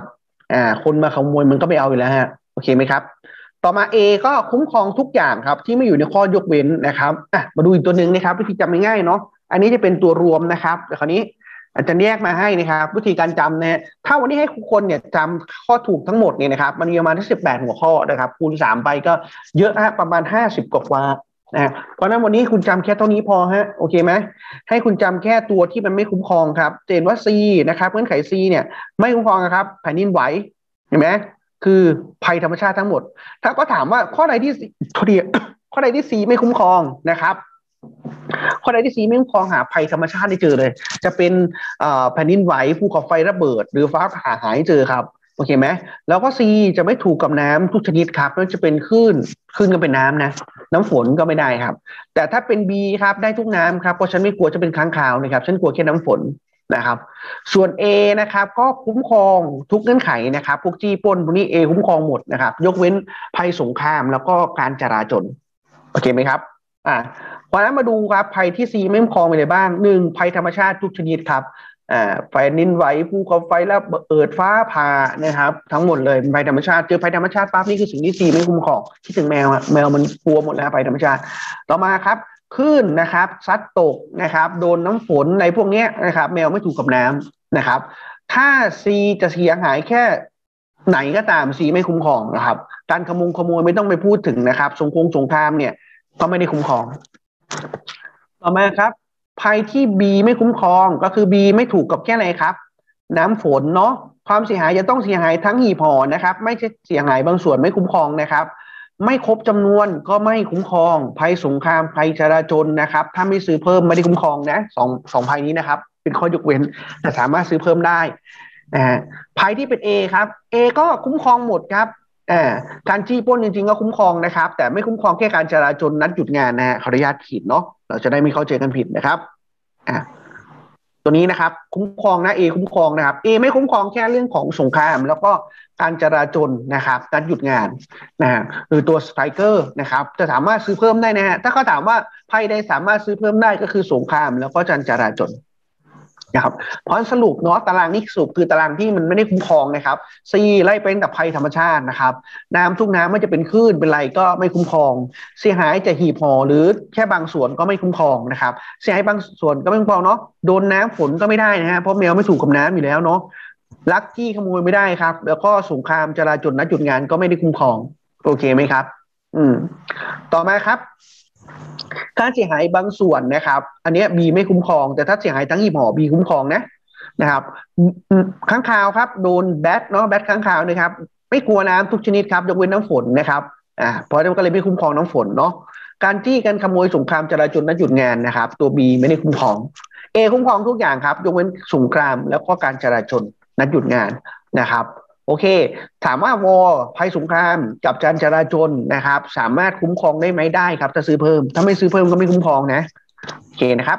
อ่าคนมาขโมยมันก็ไม่เอาอยู่แล้วฮะโอเคไหมครับต่อมา A ก็คุ้มครองทุกอย่างครับที่ไม่อยู่ในข้อยกเว้นนะครับอ่ะมาดูอีกตัวหนึ่งนะครับวิธีจำง่ายๆเนาะอันนี้จะเป็นตัวรวมนะครับแต่คราวนี้อาจารย์แยกมาให้นะครับวิธีการจำนะฮะถ้าวันนี้ให้ทุกคนเนี่ยจำข้อถูกทั้งหมดเนี่ยนะครับมันมีประมาณที่สิบแปดหัวข้อนะครับคูณสามไปก็เยอะฮะประมาณห้าสิบกว่านะเพราะนั้นวันนี้คุณจำแค่เท่านี้พอฮะโอเคไหมให้คุณจำแค่ตัวที่มันไม่คุ้มครองครับเจนว่า C นะครับเงื่อนไข C เนี่ยไม่คุ้มครองนะครับแผ่นดินไหวเห็นไหมคือภัยธรรมชาติทั้งหมดถ้าก็ถามว่าข้อใดที่ทเดียข้อใดที่ C ไม่คุ้มครองนะครับข้อใดที่ C ไม่คุ้มครองหาภัยธรรมชาติได้เจอเลยจะเป็นแผ่นดินไหวภูเขาไฟระเบิดหรือฟ้าผ่าหายเจอครับโอเคไหมแล้วก็ C จะไม่ถูกกับน้ำทุกชนิดครับไม่ว่าจะเป็นคลื่นคลื่นก็เป็นน้ำนะน้ำฝนก็ไม่ได้ครับแต่ถ้าเป็น B ครับได้ทุกน้ำครับเพราะฉันไม่กลัวจะเป็นค้างคาวนะครับฉันกลัวแค่น้ำฝนนะครับส่วน A นะครับก็คุ้มครองทุกเงื่อนไขนะครับพวกจี้ปล้นพวกนี้ A คุ้มครองหมดนะครับยกเว้นภัยสงครามแล้วก็การจราจรโอเคไหมครับอ่าเพราะฉะนั้นมาดูครับภัยที่ C ไม่คุ้มครองไปเลยบ้างหนึ่งภัยธรรมชาติทุกชนิดครับอ่าไฟนินไหวภูเขาไฟแล้วเอิดฟ้าผ่านะครับทั้งหมดเลยภัยธรรมชาติเจอภัยธรรมชาติปั๊บนี่คือสิ่งที่ C ไม่คุ้มครองที่ถึงแมวอะแมวมันกลัวหมดแล้วภัยธรรมชาติต่อมาครับคลื่นนะครับซัดตกนะครับโดนน้ำฝนในพวกนี้นะครับแมวไม่ถูกกับน้ำนะครับถ้า C จะเสียหายแค่ไหนก็ตาม C ไม่คุ้มครองนะครับการขโมยขโมยไม่ต้องไปพูดถึงนะครับสงครามสงครามเนี่ยก็ไม่ได้คุ้มครองต่อมาครับภัยที่ B ไม่คุ้มครองก็คือ B ไม่ถูกกับแค่ไหนครับน้ำฝนเนาะความเสียหายจะต้องเสียหายทั้งหีบห่อนะครับไม่ใช่เสียหายบางส่วนไม่คุ้มครองนะครับไม่ครบจำนวนก็ไม่คุ้มครองภัยสงครามภัยจราจรนะครับถ้าไม่ซื้อเพิ่มไม่ได้คุ้มครองนะสองสองภัยนี้นะครับเป็นข้อยกเว้นแต่สามารถซื้อเพิ่มได้นะฮะภัยที่เป็น A ครับ A ก็คุ้มครองหมดครับอ่าการจี้ปล้นจริงๆก็คุ้มครองนะครับแต่ไม่คุ้มครองแค่การจราจรนัดหยุดงานนะฮะขออนุญาตขีดเนาะเราจะได้ไม่เข้าใจกันผิดนะครับอ่าตัวนี้นะครับคุ้มครองนะ A คุ้มครองนะครับ A ไม่คุ้มครองแค่เรื่องของสงครามแล้วก็การจราจรนะครับการหยุดงานนะฮะหรือตัวสไตรเกอร์นะครับจะสามารถซื้อเพิ่มได้นะฮะถ้าเขาถามว่าภัยใดสามารถซื้อเพิ่มได้ก็คือสงครามแล้วก็การจราจรนะครับเพราะสรุปเนาะตารางนี้สรุปคือตารางที่มันไม่ได้คุ้มครองนะครับ C ไล่เป็นกับภัยธรรมชาตินะครับน้ำทุกน้ำไม่จะเป็นคลื่นเป็นไรก็ไม่คุ้มครองเสียหายจะหีบห่อหรือแค่บางส่วนก็ไม่คุ้มครองนะครับเสียหายบางส่วนก็ไม่คุ้มครองเนาะโดนน้ำฝนก็ไม่ได้นะฮะเพราะแมวไม่ถูกกับน้ำอยู่แล้วเนาะลักที่ขโมยไม่ได้ครับแล้วก็สงครามจราจรนัดหยุดงานก็ไม่ได้คุ้มครองโอเคไหมครับอืมต่อมาครับการเสียหายบางส่วนนะครับอันนี้ B ไม่คุ้มครองแต่ถ้าเสียหายทั้งหีบห่อ B คุ้มครองนะนะครับค้างคาวครับโดนแบทเนาะแบทค้างคาวนะครับไม่กลัวน้ำทุกชนิดครับยกเว้นน้ำฝนนะครับอ่าเพราะฉะนั้นก็เลยไม่คุ้มครองน้ำฝนเนาะการจี้การขโมยสงครามจราจรนัดหยุดงานนะครับตัว B ไม่ได้คุ้มครอง A คุ้มครองทุกอย่างครับยกเว้นสงครามแล้วก็การจราจรนัดหยุดงานนะครับโอเคถามว่าวอภัยสงครามกับการจราจรนะครับสามารถคุ้มครองได้ไหมได้ครับถ้าซื้อเพิ่มถ้าไม่ซื้อเพิ่มก็ไม่คุ้มครองนะโอเคนะครับ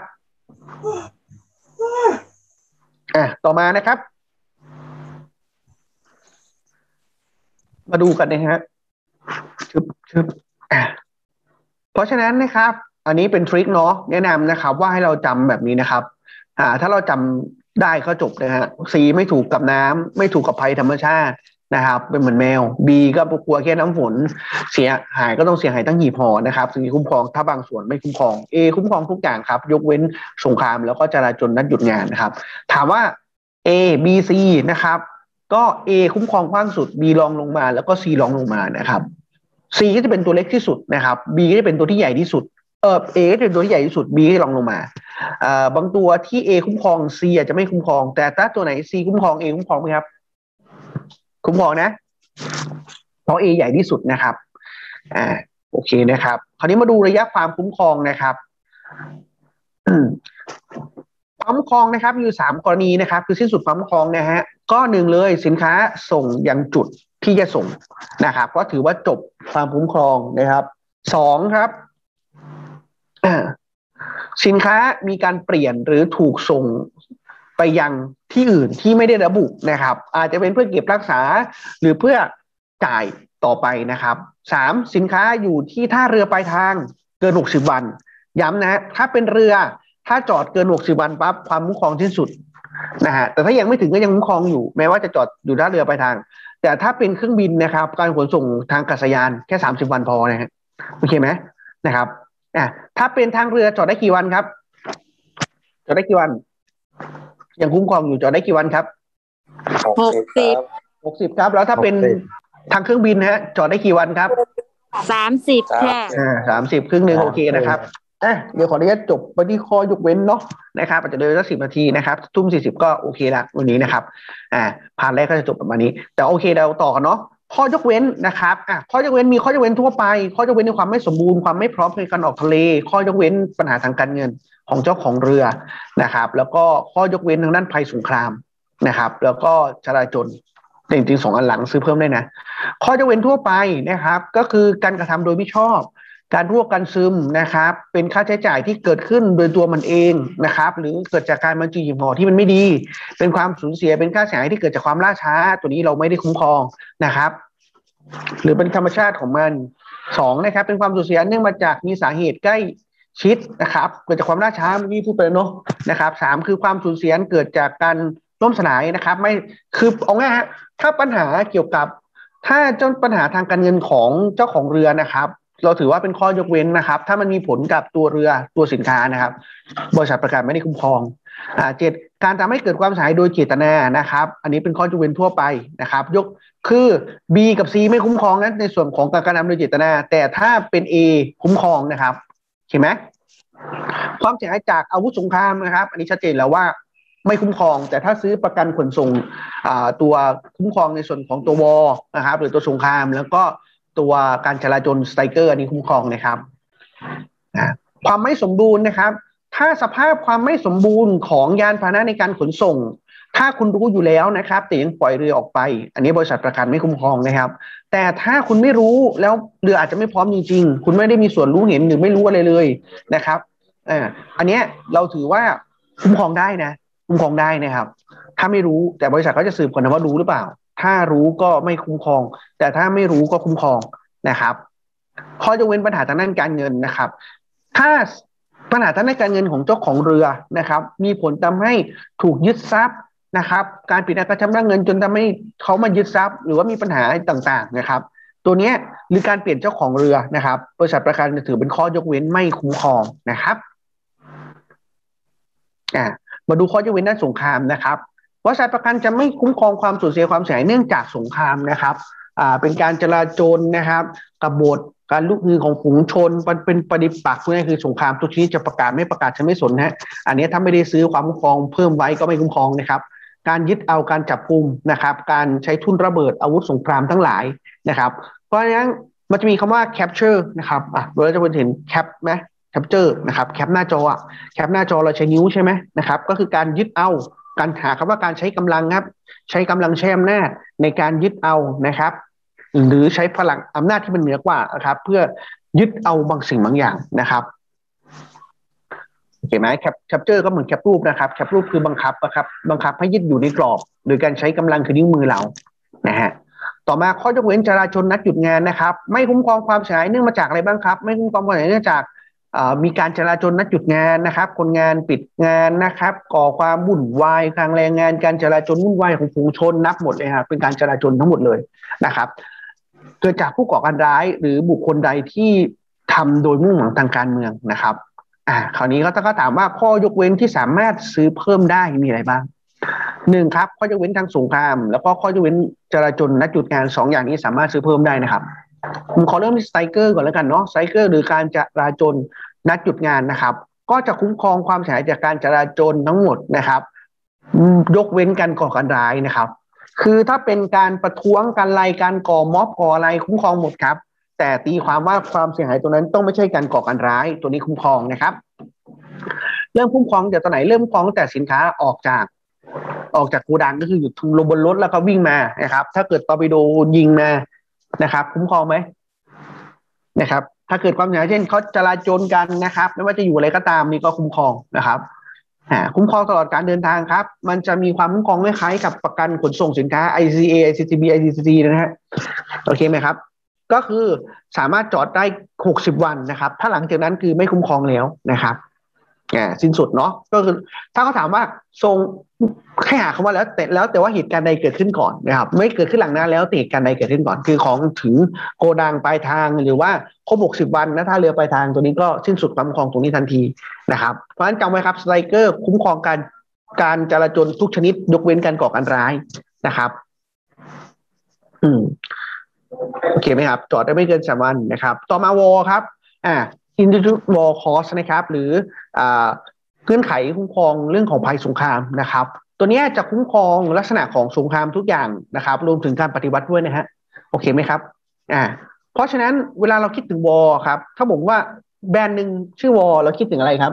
อ่ะต่อมานะครับมาดูกันนะฮะชึบชึบอ่ะเพราะฉะนั้นนะครับอันนี้เป็นทริคเนาะแนะนำนะครับว่าให้เราจำแบบนี้นะครับอ่าถ้าเราจำได้ก็จบนะฮะ C ไม่ถูกกับน้ำไม่ถูกกับภัยธรรมชาตินะครับเป็นเหมือนแมว B ก็กลัวแค่น้ำฝนเสียหายก็ต้องเสียหายตั้งหีบห่อนะครับสิ่งที่คุ้มครองถ้าบางส่วนไม่คุ้มครอง A คุ้มครองทุกอย่างครับยกเว้นสงครามแล้วก็จราจรนัดหยุดงานนะครับถามว่า A B C นะครับก็ A คุ้มครองกว้างสุด B รองลงมาแล้วก็ C รองลงมานะครับ C ก็จะเป็นตัวเล็กที่สุดนะครับ B ก็จะเป็นตัวที่ใหญ่ที่สุดเออ A ก็จะเป็นตัวที่ใหญ่ที่สุด B ก็รองลงมาอ่าบางตัวที่ A คุ้มครอง C อาจจะไม่คุ้มครองแต่ถ้าตัวไหน C คุ้มครอง A คุ้มครองไหมครับคุ้มครองนะเพราะ A ใหญ่ที่สุดนะครับอ่าโอเคนะครับคราวนี้มาดูระยะความคุ้มครองนะครับความคุ้มครองนะครับมีอยู่สามกรณีนะครับคือสิ้นสุดความคุ้มครองนะฮะก็หนึ่งเลยสินค้าส่งยังจุดที่จะส่งนะครับก็ถือว่าจบความคุ้มครองนะครับสองครับสินค้ามีการเปลี่ยนหรือถูกส่งไปยังที่อื่นที่ไม่ได้ระบุนะครับอาจจะเป็นเพื่อเก็บรักษาหรือเพื่อจ่ายต่อไปนะครับสามสินค้าอยู่ที่ท่าเรือปลายทางเกินหกสิบวันย้ำนะถ้าเป็นเรือถ้าจอดเกินหกสิบวันปั๊บความคุ้มครองสิ้นสุดนะฮะแต่ถ้ายังไม่ถึงก็ยังคุ้มครองอยู่แม้ว่าจะจอดอยู่ท่าเรือปลายทางแต่ถ้าเป็นเครื่องบินนะครับการขนส่งทางอากาศยานแค่สามสิบวันพอนะฮะโอเคไหมนะครับอ่ะถ้าเป็นทางเรือจอดได้กี่วันครับจอดได้กี่วันยังคุ้มครองอยู่จอดได้กี่วันครับหกสิบหกสิบครับแล้วถ้าเป็นทางเครื่องบินฮะจอดได้กี่วันครับสามสิบค่ะอ่าสามสิบครึ่งหนึ่งโอเคนะครับอ่ะเดี๋ยวขออนุญาตจบไปที่ข้อยกเว้นเนาะนะครับอาจจะเลยสักสิบนาทีนะครับทุ่มสี่สิบก็โอเคละวันนี้นะครับอ่าผ่านแรกก็จะจบประมาณนี้แต่โอเคเราต่อกันเนาะข้อยกเว้นนะครับอ่ะข้อยกเว้นมีข้อยกเว้นทั่วไปข้อยกเว้นในความไม่สมบูรณ์ความไม่พร้อมในการออกทะเลข้อยกเว้นปัญหาทางการเงินของเจ้าของเรือนะครับแล้วก็ข้อยกเว้นทางด้านภัยสงครามนะครับแล้วก็จราจรจริงๆสองอันหลังซื้อเพิ่มได้นะข้อยกเว้นทั่วไปนะครับก็คือการกระทำโดยไม่ชอบการรั่วกันซึมนะครับเป็นค่าใช้จ่ายที่เกิดขึ้นโดยตัวมันเองนะครับหรือเกิดจากการบรรจุหีบห่อที่มันไม่ดีเป็นความสูญเสียเป็นค่าเสียหายที่เกิดจากความล่าช้าตัวนี้เราไม่ได้คุ้มครองนะครับหรือเป็นธรรมชาติของมันสองนะครับเป็นความสูญเสียเนื่องมาจากมีสาเหตุใกล้ชิดนะครับเกิดจากความล่าช้าเมื่อกี้พูดไปเนาะนะครับสามคือความสูญเสียเกิดจากการล่มสลายนะครับไม่คือเอาง่ายฮะถ้าปัญหาเกี่ยวกับถ้าเจ้าปัญหาทางการเงินของเจ้าของเรือนะครับเราถือว่าเป็นข้อยกเว้นนะครับถ้ามันมีผลกับตัวเรือตัวสินค้านะครับบริษัทประกันไม่ได้คุ้มครองอ่าเจ็ดการทำให้เกิดความเสียหายโดยเจตนานะครับอันนี้เป็นข้อยกเว้นทั่วไปนะครับยกคือ B กับ C ไม่คุ้มครองนั้นในส่วนของการกระทำโดยเจตนาแต่ถ้าเป็น A คุ้มครองนะครับเห็นไหมความเสียหายจากอาวุธสงครามนะครับอันนี้ชัดเจนแล้วว่าไม่คุ้มครองแต่ถ้าซื้อประกันขนส่งตัวคุ้มครองในส่วนของตัววอนะครับหรือตัวสงครามแล้วก็ตัวการจราจรสไตรเกอร์อันนี้คุ้มครองนะครับความไม่สมบูรณ์นะครับถ้าสภาพความไม่สมบูรณ์ของยานพาหนะในการขนส่งถ้าคุณรู้อยู่แล้วนะครับแต่ยังปล่อยเรือออกไปอันนี้บริษัทประกันไม่คุ้มครองนะครับแต่ถ้าคุณไม่รู้แล้วเรืออาจจะไม่พร้อมจริงๆคุณไม่ได้มีส่วนรู้เห็นหรือไม่รู้อะไรเลยนะครับอ่าอันนี้เราถือว่าคุ้มครองได้นะคุ้มครองได้นะครับถ้าไม่รู้แต่บริษัทเขาจะสืบก่อนนะว่ารู้หรือเปล่าถ้ารู้ก็ไม่คุ้มครองแต่ถ้าไม่รู้ก็คุ้มครองนะครับข้อยกเว้นปัญหาทางด้านการเงินนะครับถ้าปัญหาทางด้านการเงินของเจ้าของเรือนะครับมีผลทำให้ถูกยึดทรัพย์นะครับการผิดนัดการชำระเงินจนทำให้เขามายึดทรัพย์หรือว่ามีปัญหาต่างๆนะครับตัวนี้หรือการเปลี่ยนเจ้าของเรือนะครับบริษัทประกันจะถือเป็นข้อยกเว้นไม่คุ้มครองนะครับอ่ามาดูข้อยกเว้นด้านสงครามนะครับบริษัทประกันจะไม่คุ้มครองความสูญเสียความเสียหายเนื่องจากสงครามนะครับอ่าเป็นการจลาจลนะครับกบฏการลุกฮือของฝูงชนเป็นปฏิปักษ์นี่คือสงครามทุกชนิดจะประกาศไม่ประกาศฉันไม่สนฮะอันนี้ถ้าไม่ได้ซื้อความคุ้มครองเพิ่มไว้ก็ไม่คุ้มครองนะครับการยึดเอาการจับกุมนะครับการใช้ทุ่นระเบิดอาวุธสงครามทั้งหลายนะครับเพราะฉะนั้นมันจะมีคำว่า capture นะครับอ่ะเราจะเห็น cap ไหม capture นะครับแคปหน้าจออ่ะแคปหน้าจอเราใช้นิ้วใช่ไหมนะครับก็คือการยึดเอาการหาคำว่าการใช้กำลังครับใช้กำลังใช้อำนาจในการยึดเอานะครับหรือใช้พลังอำนาจที่มันเหนือกว่านะครับเพื่อยึดเอาบางสิ่งบางอย่างนะครับเห็นไหมแคปแคปเจอร์ก็เหมือนแคปรูปนะครับแคปรูปคือบังคับนะครับบังคับให้ยึดอยู่ในกรอบโดยการใช้กำลังคือนิ้วมือเรานะฮะต่อมาข้อยกเว้นจราจรนัดหยุดงานนะครับไม่คุ้มครองความเสียหายเนื่องมาจากอะไรบ้างครับไม่คุ้มครองความเสียหายเนื่องจากมีการจราจรนัดหยุดงานนะครับคนงานปิดงานนะครับก่อความวุ่นวายทางแรงงานการจราจรวุ่นวายของฝูงชนนับหมดเลยครับเป็นการจราจรทั้งหมดเลยนะครับเกิดจากผู้ก่อการร้ายหรือบุคคลใดที่ทำโดยมุ่งหวังทางการเมืองนะครับอ่าคราวนี้ก็ต้องก็ถามว่าข้อยกเว้นที่สามารถซื้อเพิ่มได้มีอะไรบ้างหนึ่งครับข้อยกเว้นทางสงครามแล้วก็ข้อยกเว้นจราจรนัดหยุดงานสองอย่างนี้สามารถซื้อเพิ่มได้นะครับผมขอเริ่มที่สไตรเกอร์ก่อนแล้วกันเนาะสไตรเกอร์หรือการจราจรนัดหยุดงานนะครับก็จะคุ้มครองความเสียหายจากการจราจรทั้งหมดนะครับยกเว้นการก่อการร้ายนะครับคือถ้าเป็นการประท้วงการไล่การก่อม็อบก่ออะไรคุ้มครองหมดครับแต่ตีความว่าความเสียหายตัวนั้นต้องไม่ใช่การก่อการร้ายตัวนี้คุ้มครองนะครับเริ่มคุ้มครองจากตัวไหนเริ่มคุ้มครองตั้งแต่สินค้าออกจากออกจากโกดังก็คืออยู่ลงบนรถแล้วก็วิ่งมานะครับถ้าเกิดตอร์ปิโดยิงมานะครับคุ้มครองไหมนะครับถ้าเกิดความเสียหายเช่นเขาจราจรกันนะครับไม่ว่าจะอยู่อะไรก็ตามนี่ก็คุ้มครองนะครับอ่าคุ้มครองตลอดการเดินทางครับมันจะมีความคุ้มครองคล้ายๆกับประกันขนส่งสินค้า ไอ ซี เอ ไอ ซี ที บี ไอ ซี ซี นะฮะโอเคไหมครับก็คือสามารถจอดได้หกสิบวันนะครับถ้าหลังจากนั้นคือไม่คุ้มครองแล้วนะครับอ่าสิ้นสุดเนาะก็คือถ้าเขาถามว่าทรงให้หาคำว่าแล้วแต่แล้วแต่ว่าเหตุการณ์ใดเกิดขึ้นก่อนนะครับไม่เกิดขึ้นหลังนั้นแล้วแต่เหตุการณ์ใดเกิดขึ้นก่อนคือของถึงโกดังปลายทางหรือว่าครบหกสิบวันนะถ้าเรือปลายทางตัวนี้ก็สิ้นสุดความคุ้มครองตรงนี้ทันทีนะครับเพราะฉะนั้นจำไว้ครับสไตรเกอร์คุ้มครองการการจราจรทุกชนิดยกเว้นการก่อการร้ายนะครับอืมโอเคไหมครับจอดได้ไม่เกินสามวันนะครับต่อมาวอครับอ่า Institute War Cost นะครับหรืออ่าเงื่อนไขคุ้มครองเรื่องของภัยสงครามนะครับตัวนี้จะคุ้มครองลักษณะของสงครามทุกอย่างนะครับรวมถึงการปฏิวัติด้วยนะฮะโอเคไหมครับอ่าเพราะฉะนั้นเวลาเราคิดถึงวอร์ครับถ้าผมว่าแบรนด์หนึ่งชื่อวอร์เราคิดถึงอะไรครับ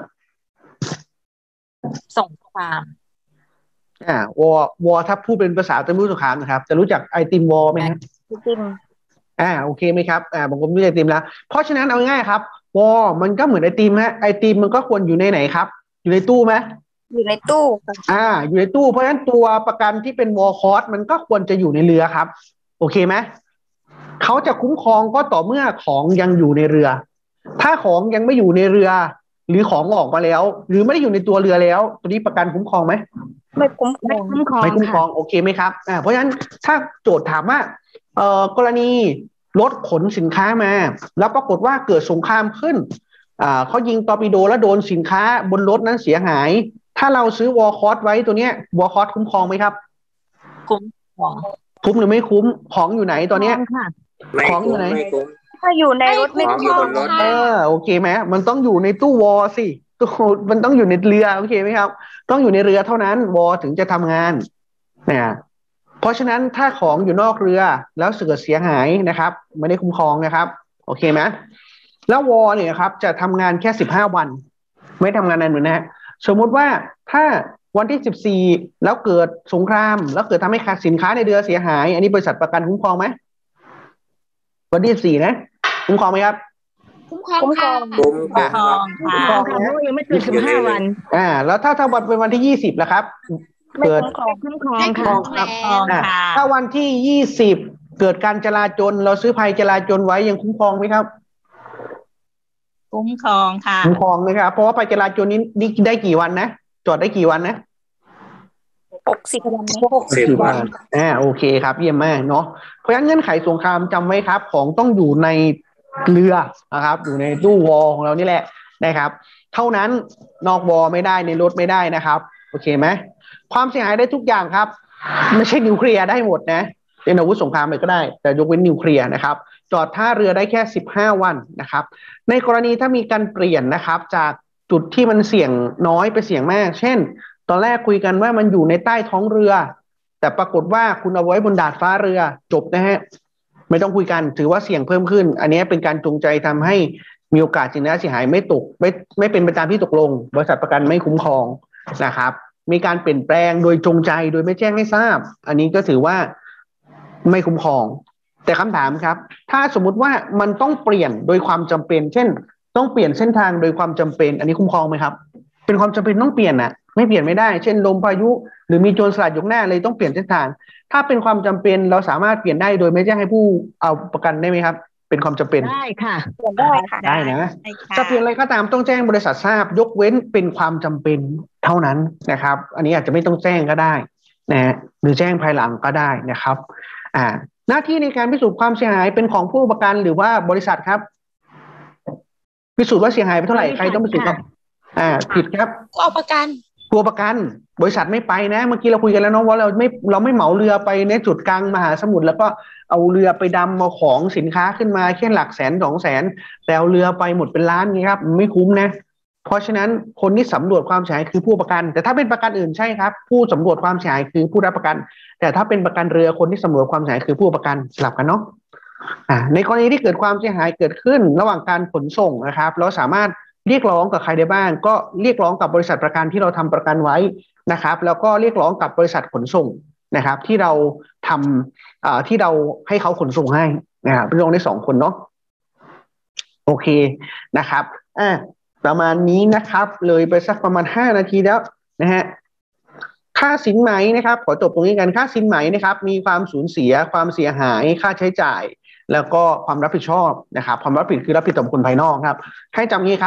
สงครามอ่าวอร์วอร์ถ้าพูดเป็นภาษาตะมุสงครามนะครับจะรู้จักไอติมวอร์ไหมฮะไอติมอ่าโอเคไหมครับอ่าบางคนไม่รู้จักไอติมแล้วเพราะฉะนั้นเอาง่ายๆครับวอร์มันก็เหมือนไอติมฮะไอติมมันก็ควรอยู่ในไหนครับอยู่ในตู้ไหมอยู่ในตู้อ่าอยู่ในตู้เพราะฉะนั้นตัวประกันที่เป็นวอลคอสมันก็ควรจะอยู่ในเรือครับโอเคไหมเขาจะคุ้มครองก็ต่อเมื่อของยังอยู่ในเรือถ้าของยังไม่อยู่ในเรือหรือของออกมาแล้วหรือไม่ได้อยู่ในตัวเรือแล้วตัวนี้ประกันคุ้มครองไหมไม่คุ้มครองไม่คุ้มครองโอเคไหมครับอ่าเพราะฉะนั้นถ้าโจทย์ถามว่าเอ่อกรณีรถขนสินค้ามาแล้วปรากฏว่าเกิดสงครามขึ้นอ่าเขายิงตอร์ปิโดแล้วโดนสินค้าบนรถนั้นเสียหายถ้าเราซื้อวอลคอสไว้ตัวเนี้ยวอลคอสคุ้มครองไหมครับคุ้มครองคุ้มหรือไม่คุ้มของอยู่ไหนตอนเนี้ยของอยู่ไหนถ้าอยู่ในรถไม่คุ้มครองเออโอเคไหมมันต้องอยู่ในตู้วอลสิตู้มันต้องอยู่ในเรือโอเคไหมครับต้องอยู่ในเรือเท่านั้นวอลถึงจะทำงานนะเพราะฉะนั้นถ้าของอยู่นอกเรือแล้วเกิดเสียหายนะครับไม่ได้คุ้มครองนะครับโอเคไหมแล้ววอลเนี่ยครับจะทำงานแค่สิบห้าวันไม่ทำงานนานเหมือนนะสมมุติว่าถ้าวันที่สิบสี่แล้วเกิดสงครามแล้วเกิดทำให้สินค้าในเรือเสียหายอันนี้บริษัทประกันคุ้มครองไหมวันที่สิบสี่นะคุ้มครองไหมครับคุ้มครองค่ะคุ้มครองค่ะคุ้มครองยังไม่เกินสิบห้าวันอ่าแล้วถ้าถ้าวันเป็นวันที่ยี่สิบล่ะครับเกิดคุ้มครองคุ้มครองค่ะถ้าวันที่ยี่สิบเกิดการจราจรเราซื้อภัยจราจรไว้ยังคุ้มครองไหมครับคุ้มครองค่ะคุ้มครองนะครับเพราะว่าภัยจราจรนี้นี่ได้กี่วันนะจอดได้กี่วันนะหกสิบวันหกสิบวันอ่าโอเคครับเยี่ยมมากเนาะเพราะฉะนั้นเงื่อนไขสงครามจำไว้ครับของต้องอยู่ในเรือนะครับอยู่ในตู้วอลของเรานี่แหละนะครับเท่านั้นนอกวอลไม่ได้ในรถไม่ได้นะครับโอเคไหมความเสียหายได้ทุกอย่างครับไม่ใช่นิวเคลียร์ได้หมดนะเป็นอาวุธสงครามเลยก็ได้แต่ยกเว้นนิวเคลียร์นะครับจอดท่าเรือได้แค่สิบห้าวันนะครับในกรณีถ้ามีการเปลี่ยนนะครับจากจุดที่มันเสี่ยงน้อยไปเสี่ยงมากเช่นตอนแรกคุยกันว่ามันอยู่ในใต้ท้องเรือแต่ปรากฏว่าคุณเอาไว้บนดาดฟ้าเรือจบนะฮะไม่ต้องคุยกันถือว่าเสี่ยงเพิ่มขึ้นอันนี้เป็นการจงใจทำให้มีโอกาสสินค้าเสียหายไม่ตกไม่ไม่เป็นไปตามที่ตกลงบริษัทประกันไม่คุ้มครองนะครับมีการเปลี่ยนแปลงโดยจงใจโดยไม่แจ้งให้ทราบอันนี้ก็ถือว่าไม่คุ้มครองแต่คำถามครับถ้าสมมุติว่ามันต้องเปลี่ยนโดยความจำเป็นเช่นต้องเปลี่ยนเส้นทางโดยความจำเป็นอันนี้คุ้มครองไหมครับเป็นความจำเป็นต้องเปลี่ยนน่ะไม่เปลี่ยนไม่ได้เช่นลมพายุหรือมีโจรสลัดอยู่หน้าเลยต้องเปลี่ยนเส้นทางถ้าเป็นความจำเป็นเราสามารถเปลี่ยนได้โดยไม่แจ้งให้ผู้เอาประกันได้ไหมครับเป็นความจำเป็นได้ค่ะเปลี่ยนได้ค่ะได้นะจะเปลี่ยนอะไรก็ตามต้องแจ้งบริษัททราบยกเว้นเป็นความจำเป็นเท่านั้นนะครับอันนี้อาจจะไม่ต้องแจ้งก็ได้นะหรือแจ้งภายหลังก็ได้นะครับอ่าหน้าที่ในการพิสูจน์ความเสียหายเป็นของผู้ประกันหรือว่าบริษัทครับพิสูจน์ว่าเสียหายไปเท่าไหร่ใครต้องพิสูจน์ครับอ่าผิดครับเอาประกันตัวประกันบริษัทไม่ไปนะเมื่อกี้เราคุยกันแล้วเนาะว่าเราไม่เราไม่เหมาเรือไปในจุดกลางมหาสมุทรแล้วก็เอาเรือไปดำมาของสินค้าขึ้นมาแค่หลักแสนสองแสนแต่เอาเรือไปหมดเป็นล้านนี่ครับไม่คุ้มนะเพราะฉะนั้นคนที่สำรวจความเสียหายคือผู้ประกันแต่ถ้าเป็นประกันอื่นใช่ครับผู้สำรวจความเสียหายคือผู้รับประกันแต่ถ้าเป็นประกันเรือคนที่สำรวจความเสียหายคือผู้ประกันสลับกันเนาะอ่าในกรณีที่เกิดความเสียหายเกิดขึ้นระหว่างการขนส่งนะครับเราสามารถเรียกร้องกับใครได้บ้างก็เรียกร้องกับบริษัทประกันที่เราทำประกันไว้นะครับแล้วก็เรียกร้องกับบริษัทขนส่งนะครับที่เราทำอ่าที่เราให้เขาขนส่งให้นะครับเรียกร้องได้สองคนเนาะโอเคนะครับอ่าประมาณนี้นะครับเลยไปสักประมาณห้านาทีแล้วนะฮะค่าสินไหมนะครับขอจบตรงนี้กันค่าสินไหมนะครับมีความสูญเสียความเสียหายค่าใช้จ่ายแล้วก็ความรับผิดชอบนะครับความรับผิดคือรับผิดต่อบุคคลภายนอกครับให้จำงี้ครับ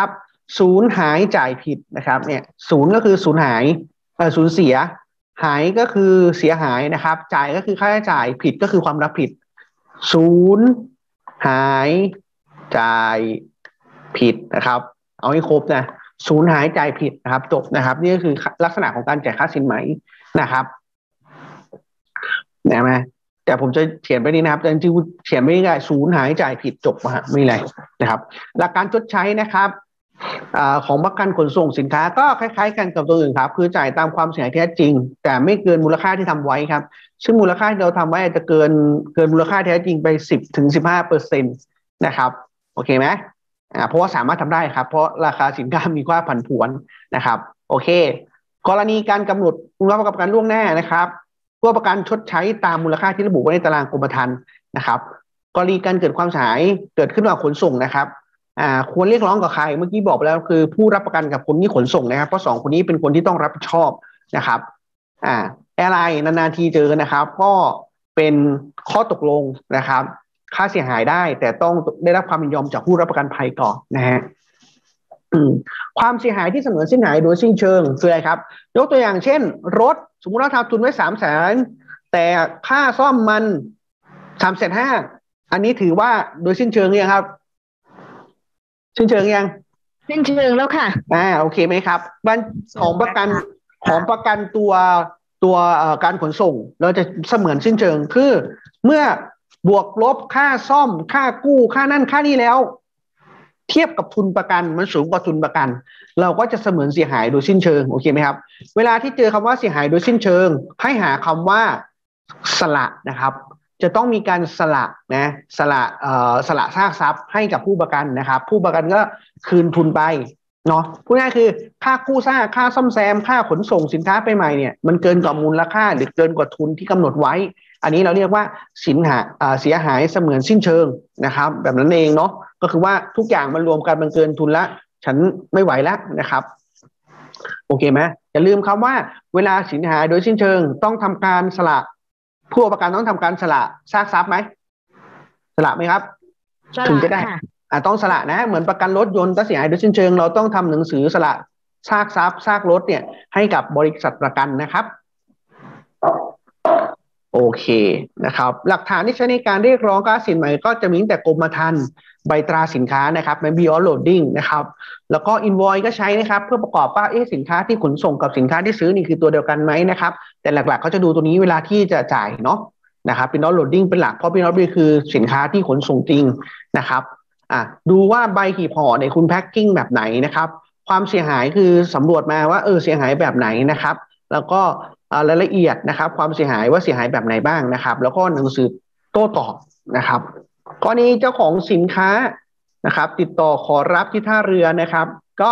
ศูนย์หายจ่ายผิดนะครับเนี่ยศูนย์ก็คือศูนย์หายเออศูนย์เสียหายก็คือเสียหายนะครับจ่ายก็คือค่าใช้จ่ายผิดก็คือความรับผิดศูนย์หายจ่ายผิดนะครับเอาให้ครบนะศูนย์หายจ่ายผิดนะครับจบนะครับนี่ก็คือลักษณะของการจ่ายค่าสินไหมนะครับนะไหมแต่ผมจะเขียนไปนี้นะครับแต่จริงๆเขียนไม่ได้ศูนย์หายจ่ายผิดจบฮะไม่ไรนะครับหลักการชดใช้นะครับอของประกันขนส่งสินค้าก็คล้ายๆกันกับตัวอื่นครับคือจ่ายตามความเสียหายแท้จริงแต่ไม่เกินมูลค่าที่ทำไว้ครับซึ่งมูลค่าที่เราทำไว้อาจจะเกินเกินมูลค่าแท้จริงไปสิบถึงสิบห้าเปอร์เซ็นต์นะครับโอเคไหมอ่าเพราะว่าสามารถทำได้ครับเพราะราคาสินค้ามีค่าผันผวนนะครับโอเคกรณีการกำหนดมูลค่าประกันล่วงหน้านะครับผู้ประกันชดใช้ตามมูลค่าที่ระบุไว้ในตารางกรมธรรม์นะครับกรณีการเกิดความเสียหายเกิดขึ้นระหว่างขนส่งนะครับอ่าควรเรียกร้องกับใครเมื่อกี้บอกไปแล้วคือผู้รับประกันกับคนที่ขนส่งนะครับเพราะสองคนนี้เป็นคนที่ต้องรับผิดชอบนะครับอ่าแอร์ไลน์นานๆทีเจอนะครับก็เป็นข้อตกลงนะครับค่าเสียหายได้แต่ต้องได้รับความยินยอมจากผู้รับประกันภัยก่อนนะฮะความเสียหายที่เสมอสิ้นหายโดยสิ้นเชิงคืออะไรครับยกตัวอย่างเช่นรถสมมติว่าทำทุนไว้สามแสนแต่ค่าซ่อมมันสามแสนห้าอันนี้ถือว่าโดยสิ้นเชิงยังครับสิ้นเชิงยังสิ้นเชิงแล้วค่ะอ่าโอเคไหมครับบันของประกันของประกันตัวตัวการขนส่งเราจะเสมือนสิ้นเชิงคือเมื่อบวกลบค่าซ่อมค่ากู้ค่านั่นค่านี้แล้วเทียบกับทุนประกันมันสูงกว่าทุนประกันเราก็จะเสมือนเสียหายโดยสิ้นเชิงโอเคไหมครับเวลาที่เจอคำว่าเสียหายโดยสิ้นเชิงให้หาคำว่าสละนะครับจะต้องมีการสละนะสละเอ่อสละซากทรัพย์ให้กับผู้ประกันนะครับผู้ประกันก็คืนทุนไปเนาะพูดง่ายคือค่ากู้ซากค่าซ่อมแซมค่าขนส่งสินค้าไปใหม่เนี่ยมันเกินกว่ามูลค่าหรือเกินกว่าทุนที่กำหนดไว้อันนี้เราเรียกว่าสินหาเสียหายเสมือนสิ้นเชิงนะครับแบบนั้นเองเนาะก็คือว่าทุกอย่างมันรวมกันมันเกินทุนละฉันไม่ไหวแล้วนะครับโอเคไหมอย่าลืมคำว่าเวลาสินหายโดยสิ้นเชิงต้องทำการสละผู้ประกันต้องทำการสละซากทรัพย์ไหมสละไหมครับถึงจะได้อ่าต้องสละนะเหมือนประกันรถยนต์ถ้าเสียหายโดยสิ้นเชิงเราต้องทำหนังสือสละซากทรัพย์ซากรถเนี่ยให้กับบริษัทประกันนะครับโอเคนะครับหลักฐานที่ใช้ในการเรียกร้องค่าสินไหมก็จะมีตั้งแต่กรมธรรม์ใบตราสินค้านะครับใน Beyond Loading นะครับแล้วก็ Invoice ก็ใช้นะครับเพื่อประกอบว่าเอ๊ะสินค้าที่ขนส่งกับสินค้าที่ซื้อนี่คือตัวเดียวกันไหมนะครับแต่หลักๆเขาจะดูตัวนี้เวลาที่จะจ่ายเนาะนะครับ Beyond Loading เป็นหลักเพราะ Beyond Loading คือสินค้าที่ขนส่งจริงนะครับอ่ะดูว่าใบหีบห่อเนี่ยคุณแพ็คกิ้งแบบไหนนะครับความเสียหายคือสำรวจมาว่าเออเสียหายแบบไหนนะครับแล้วก็รายละเอียดนะครับความเสียหายว่าเสียหายแบบไหนบ้างนะครับแล้วก็หนังสือโต้ตอบนะครับกรณีเจ้าของสินค้านะครับติดต่อขอรับที่ท่าเรือนะครับก็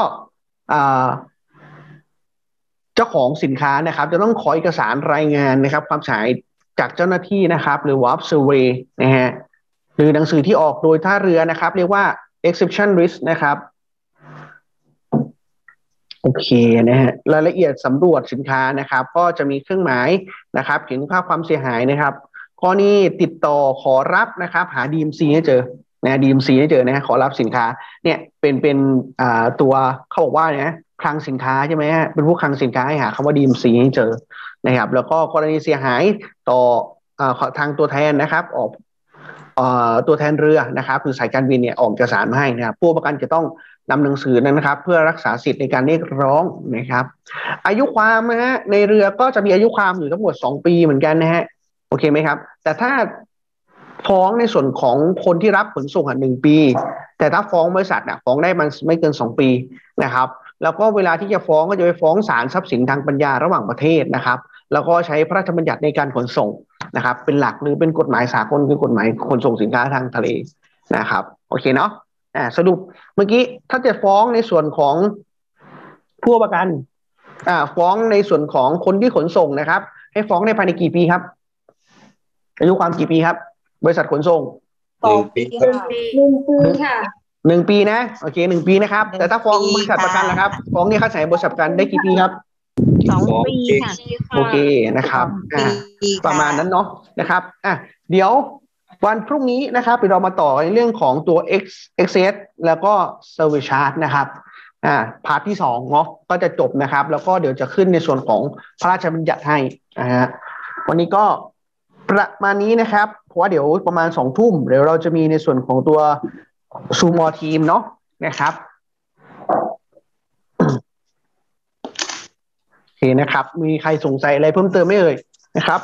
เจ้าของสินค้านะครับจะต้องขอเอกสารรายงานนะครับความเสียหายจากเจ้าหน้าที่นะครับหรือว่า survey นะฮะหรือหนังสือที่ออกโดยท่าเรือนะครับเรียกว่า exception list นะครับโอเคนะฮะรายละเอียดสำรวจสินค้านะครับก็จะมีเครื่องหมายนะครับเขียนค่าความเสียหายนะครับข้อนี้ติดต่อขอรับนะครับหา ดี เอ็ม ซี ให้เจอนะ ดี เอ็ม ซี ให้เจอนะฮะขอรับสินค้าเนี่ยเป็นเป็นอ่าตัวเขาบอกว่าเนี่ยคลังสินค้าใช่ไหมฮะเป็นผู้คลังสินค้าให้หาคำว่า ดี เอ็ม ซี ให้เจอนะครับแล้วก็กรณีเสียหายต่ออ่าทางตัวแทนนะครับออกอ่าตัวแทนเรือนะครับคือสายการบินเนี่ยออกเอกสารมาให้นะครับผู้ประกันจะต้องนำหนังสือนั้นนะครับเพื่อรักษาสิทธิ์ในการเรียกร้องนะครับอายุความนะฮะในเรือก็จะมีอายุความอยู่ทั้งหมดสองปีเหมือนกันนะฮะโอเคไหมครับแต่ถ้าฟ้องในส่วนของคนที่รับขนส่งอ่ะหนึ่งปีแต่ถ้าฟ้องบริษัทอ่ะฟ้องได้มันไม่เกินสองปีนะครับแล้วก็เวลาที่จะฟ้องก็จะไปฟ้องศาลทรัพย์สินทางปัญญาระหว่างประเทศนะครับแล้วก็ใช้พระราชบัญญัติในการขนส่งนะครับเป็นหลักหรือเป็นกฎหมายสากลคือกฎหมายขนส่งสินค้าทางทะเลนะครับโอเคเนาะอ่าสรุปเมื่อกี้ถ้าจะฟ้องในส่วนของผู้ประกันอ่าฟ้องในส่วนของคนที่ขนส่งนะครับให้ฟ้องในภายในกี่ปีครับอายุความกี่ปีครับบริษัทขนส่งสองปีค่ะหนึ่งปีค่ะหนึ่งปีนะโอเคหนึ่งปีนะครับแต่ถ้าฟ้องบริษัทประกันล่ะครับฟ้องเนี่ยค่าเสียหายบริษัทประกันได้กี่ปีครับสองปีค่ะโอเคนะครับอ่าประมาณนั้นเนาะนะครับอ่ะเดี๋ยววันพรุ่งนี้นะครับเรามาต่อในเรื่องของตัว X Excess แล้วก็ Service Charge นะครับอ่าพาร์ทที่สองเนาะก็จะจบนะครับ แล้วก็เดี๋ยวจะขึ้นในส่วนของพระราชบัญญัติให้นะฮะวันนี้ก็ประมาณนี้นะครับเพราะว่าเดี๋ยวประมาณสองทุ่มเดี๋ยวเราจะมีในส่วนของตัวซูมอทีมเนาะนะครับโอเคนะครับมีใครสงสัยอะไรเพิ่มเติมไหมเอ่ยนะครับ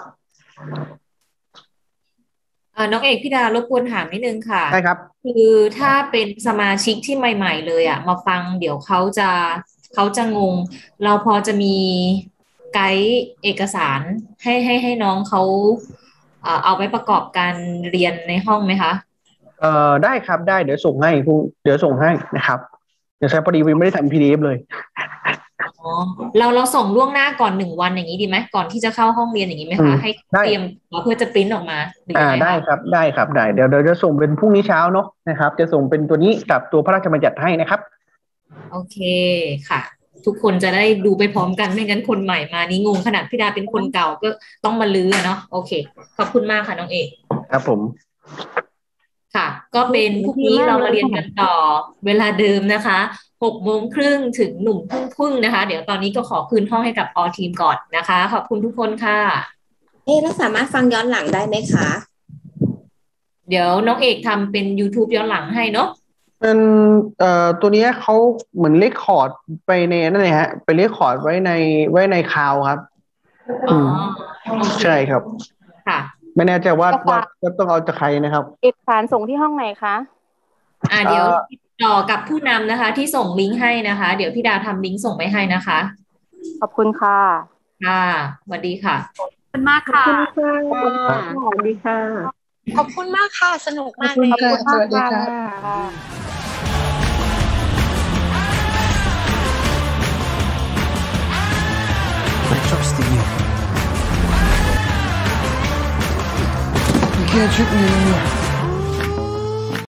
น้องเอกพี่ดารบกวนถามนิดนึงค่ะใช่ครับคือถ้าเป็นสมาชิกที่ใหม่ๆเลยอ่ะมาฟังเดี๋ยวเขาจะเขาจะงงเราพอจะมีไกด์เอกสารให้ให้ให้น้องเขาเอาไว้ประกอบการเรียนในห้องไหมคะเอ่อได้ครับได้เดี๋ยวส่งให้คุณเดี๋ยวส่งให้นะครับเดี๋ยวใช้พอดีวิไม่ได้ทำ พี ดี เอฟ เลยอ๋อเราเราส่งล่วงหน้าก่อนหนึ่งวันอย่างนี้ดีไหมก่อนที่จะเข้าห้องเรียนอย่างนี้ไหมคะให้เตรียมเพื่อจะปริ้นออกมาอ่าได้ครับได้ครับได้เดี๋ยวเดี๋ยวจะส่งเป็นพรุ่งนี้เช้าเนาะนะครับจะส่งเป็นตัวนี้กับตัวพระราชบัญญัติให้นะครับโอเคค่ะทุกคนจะได้ดูไปพร้อมกันไม่งั้นคนใหม่มานี่งงขนาดพี่ดาเป็นคนเก่าก็ต้องมาลื้อเนาะโอเคขอบคุณมากค่ะน้องเอกครับผมค่ะก็เป็นพรุ่งนี้เรามาเรียนกันต่อเวลาเดิมนะคะหกโมงครึ่งถึงหนุ่มพึ่งพึ่งนะคะเดี๋ยวตอนนี้ก็ขอคืนห้องให้กับออทีมก่อนนะคะขอบคุณทุกคนค่ะเอ๊ะแล้วสามารถฟังย้อนหลังได้ไหมคะเดี๋ยวน้องเอกทำเป็น YouTube ย้อนหลังให้เนาะเป็นเอ่อตัวนี้เขาเหมือนเลคคอร์ดไปในนั่นเลยฮะไปเลคคอร์ดไว้ในไว้ในคลาวด์ครับอ๋อใช่ครับค่ะไม่แน่ใจว่าว่าจะต้องเอาจากใครนะครับเอกสารส่งที่ห้องไหนคะอ่าเดี๋ยวต่อกับผู้นำนะคะที่ส่งลิงก์ให้นะคะเดี๋ยวพี่ดาทำลิงก์ส่งไปให้นะคะขอบคุณค่ะค่ะสวัสดีค่ะขอบคุณมากค่ะขอบคุณค่ะสวัสดีค่ะขอบคุณมากค่ะสนุกมากเลยขอบคุณมากค่ะ I trust in you. You can't trick me anymore.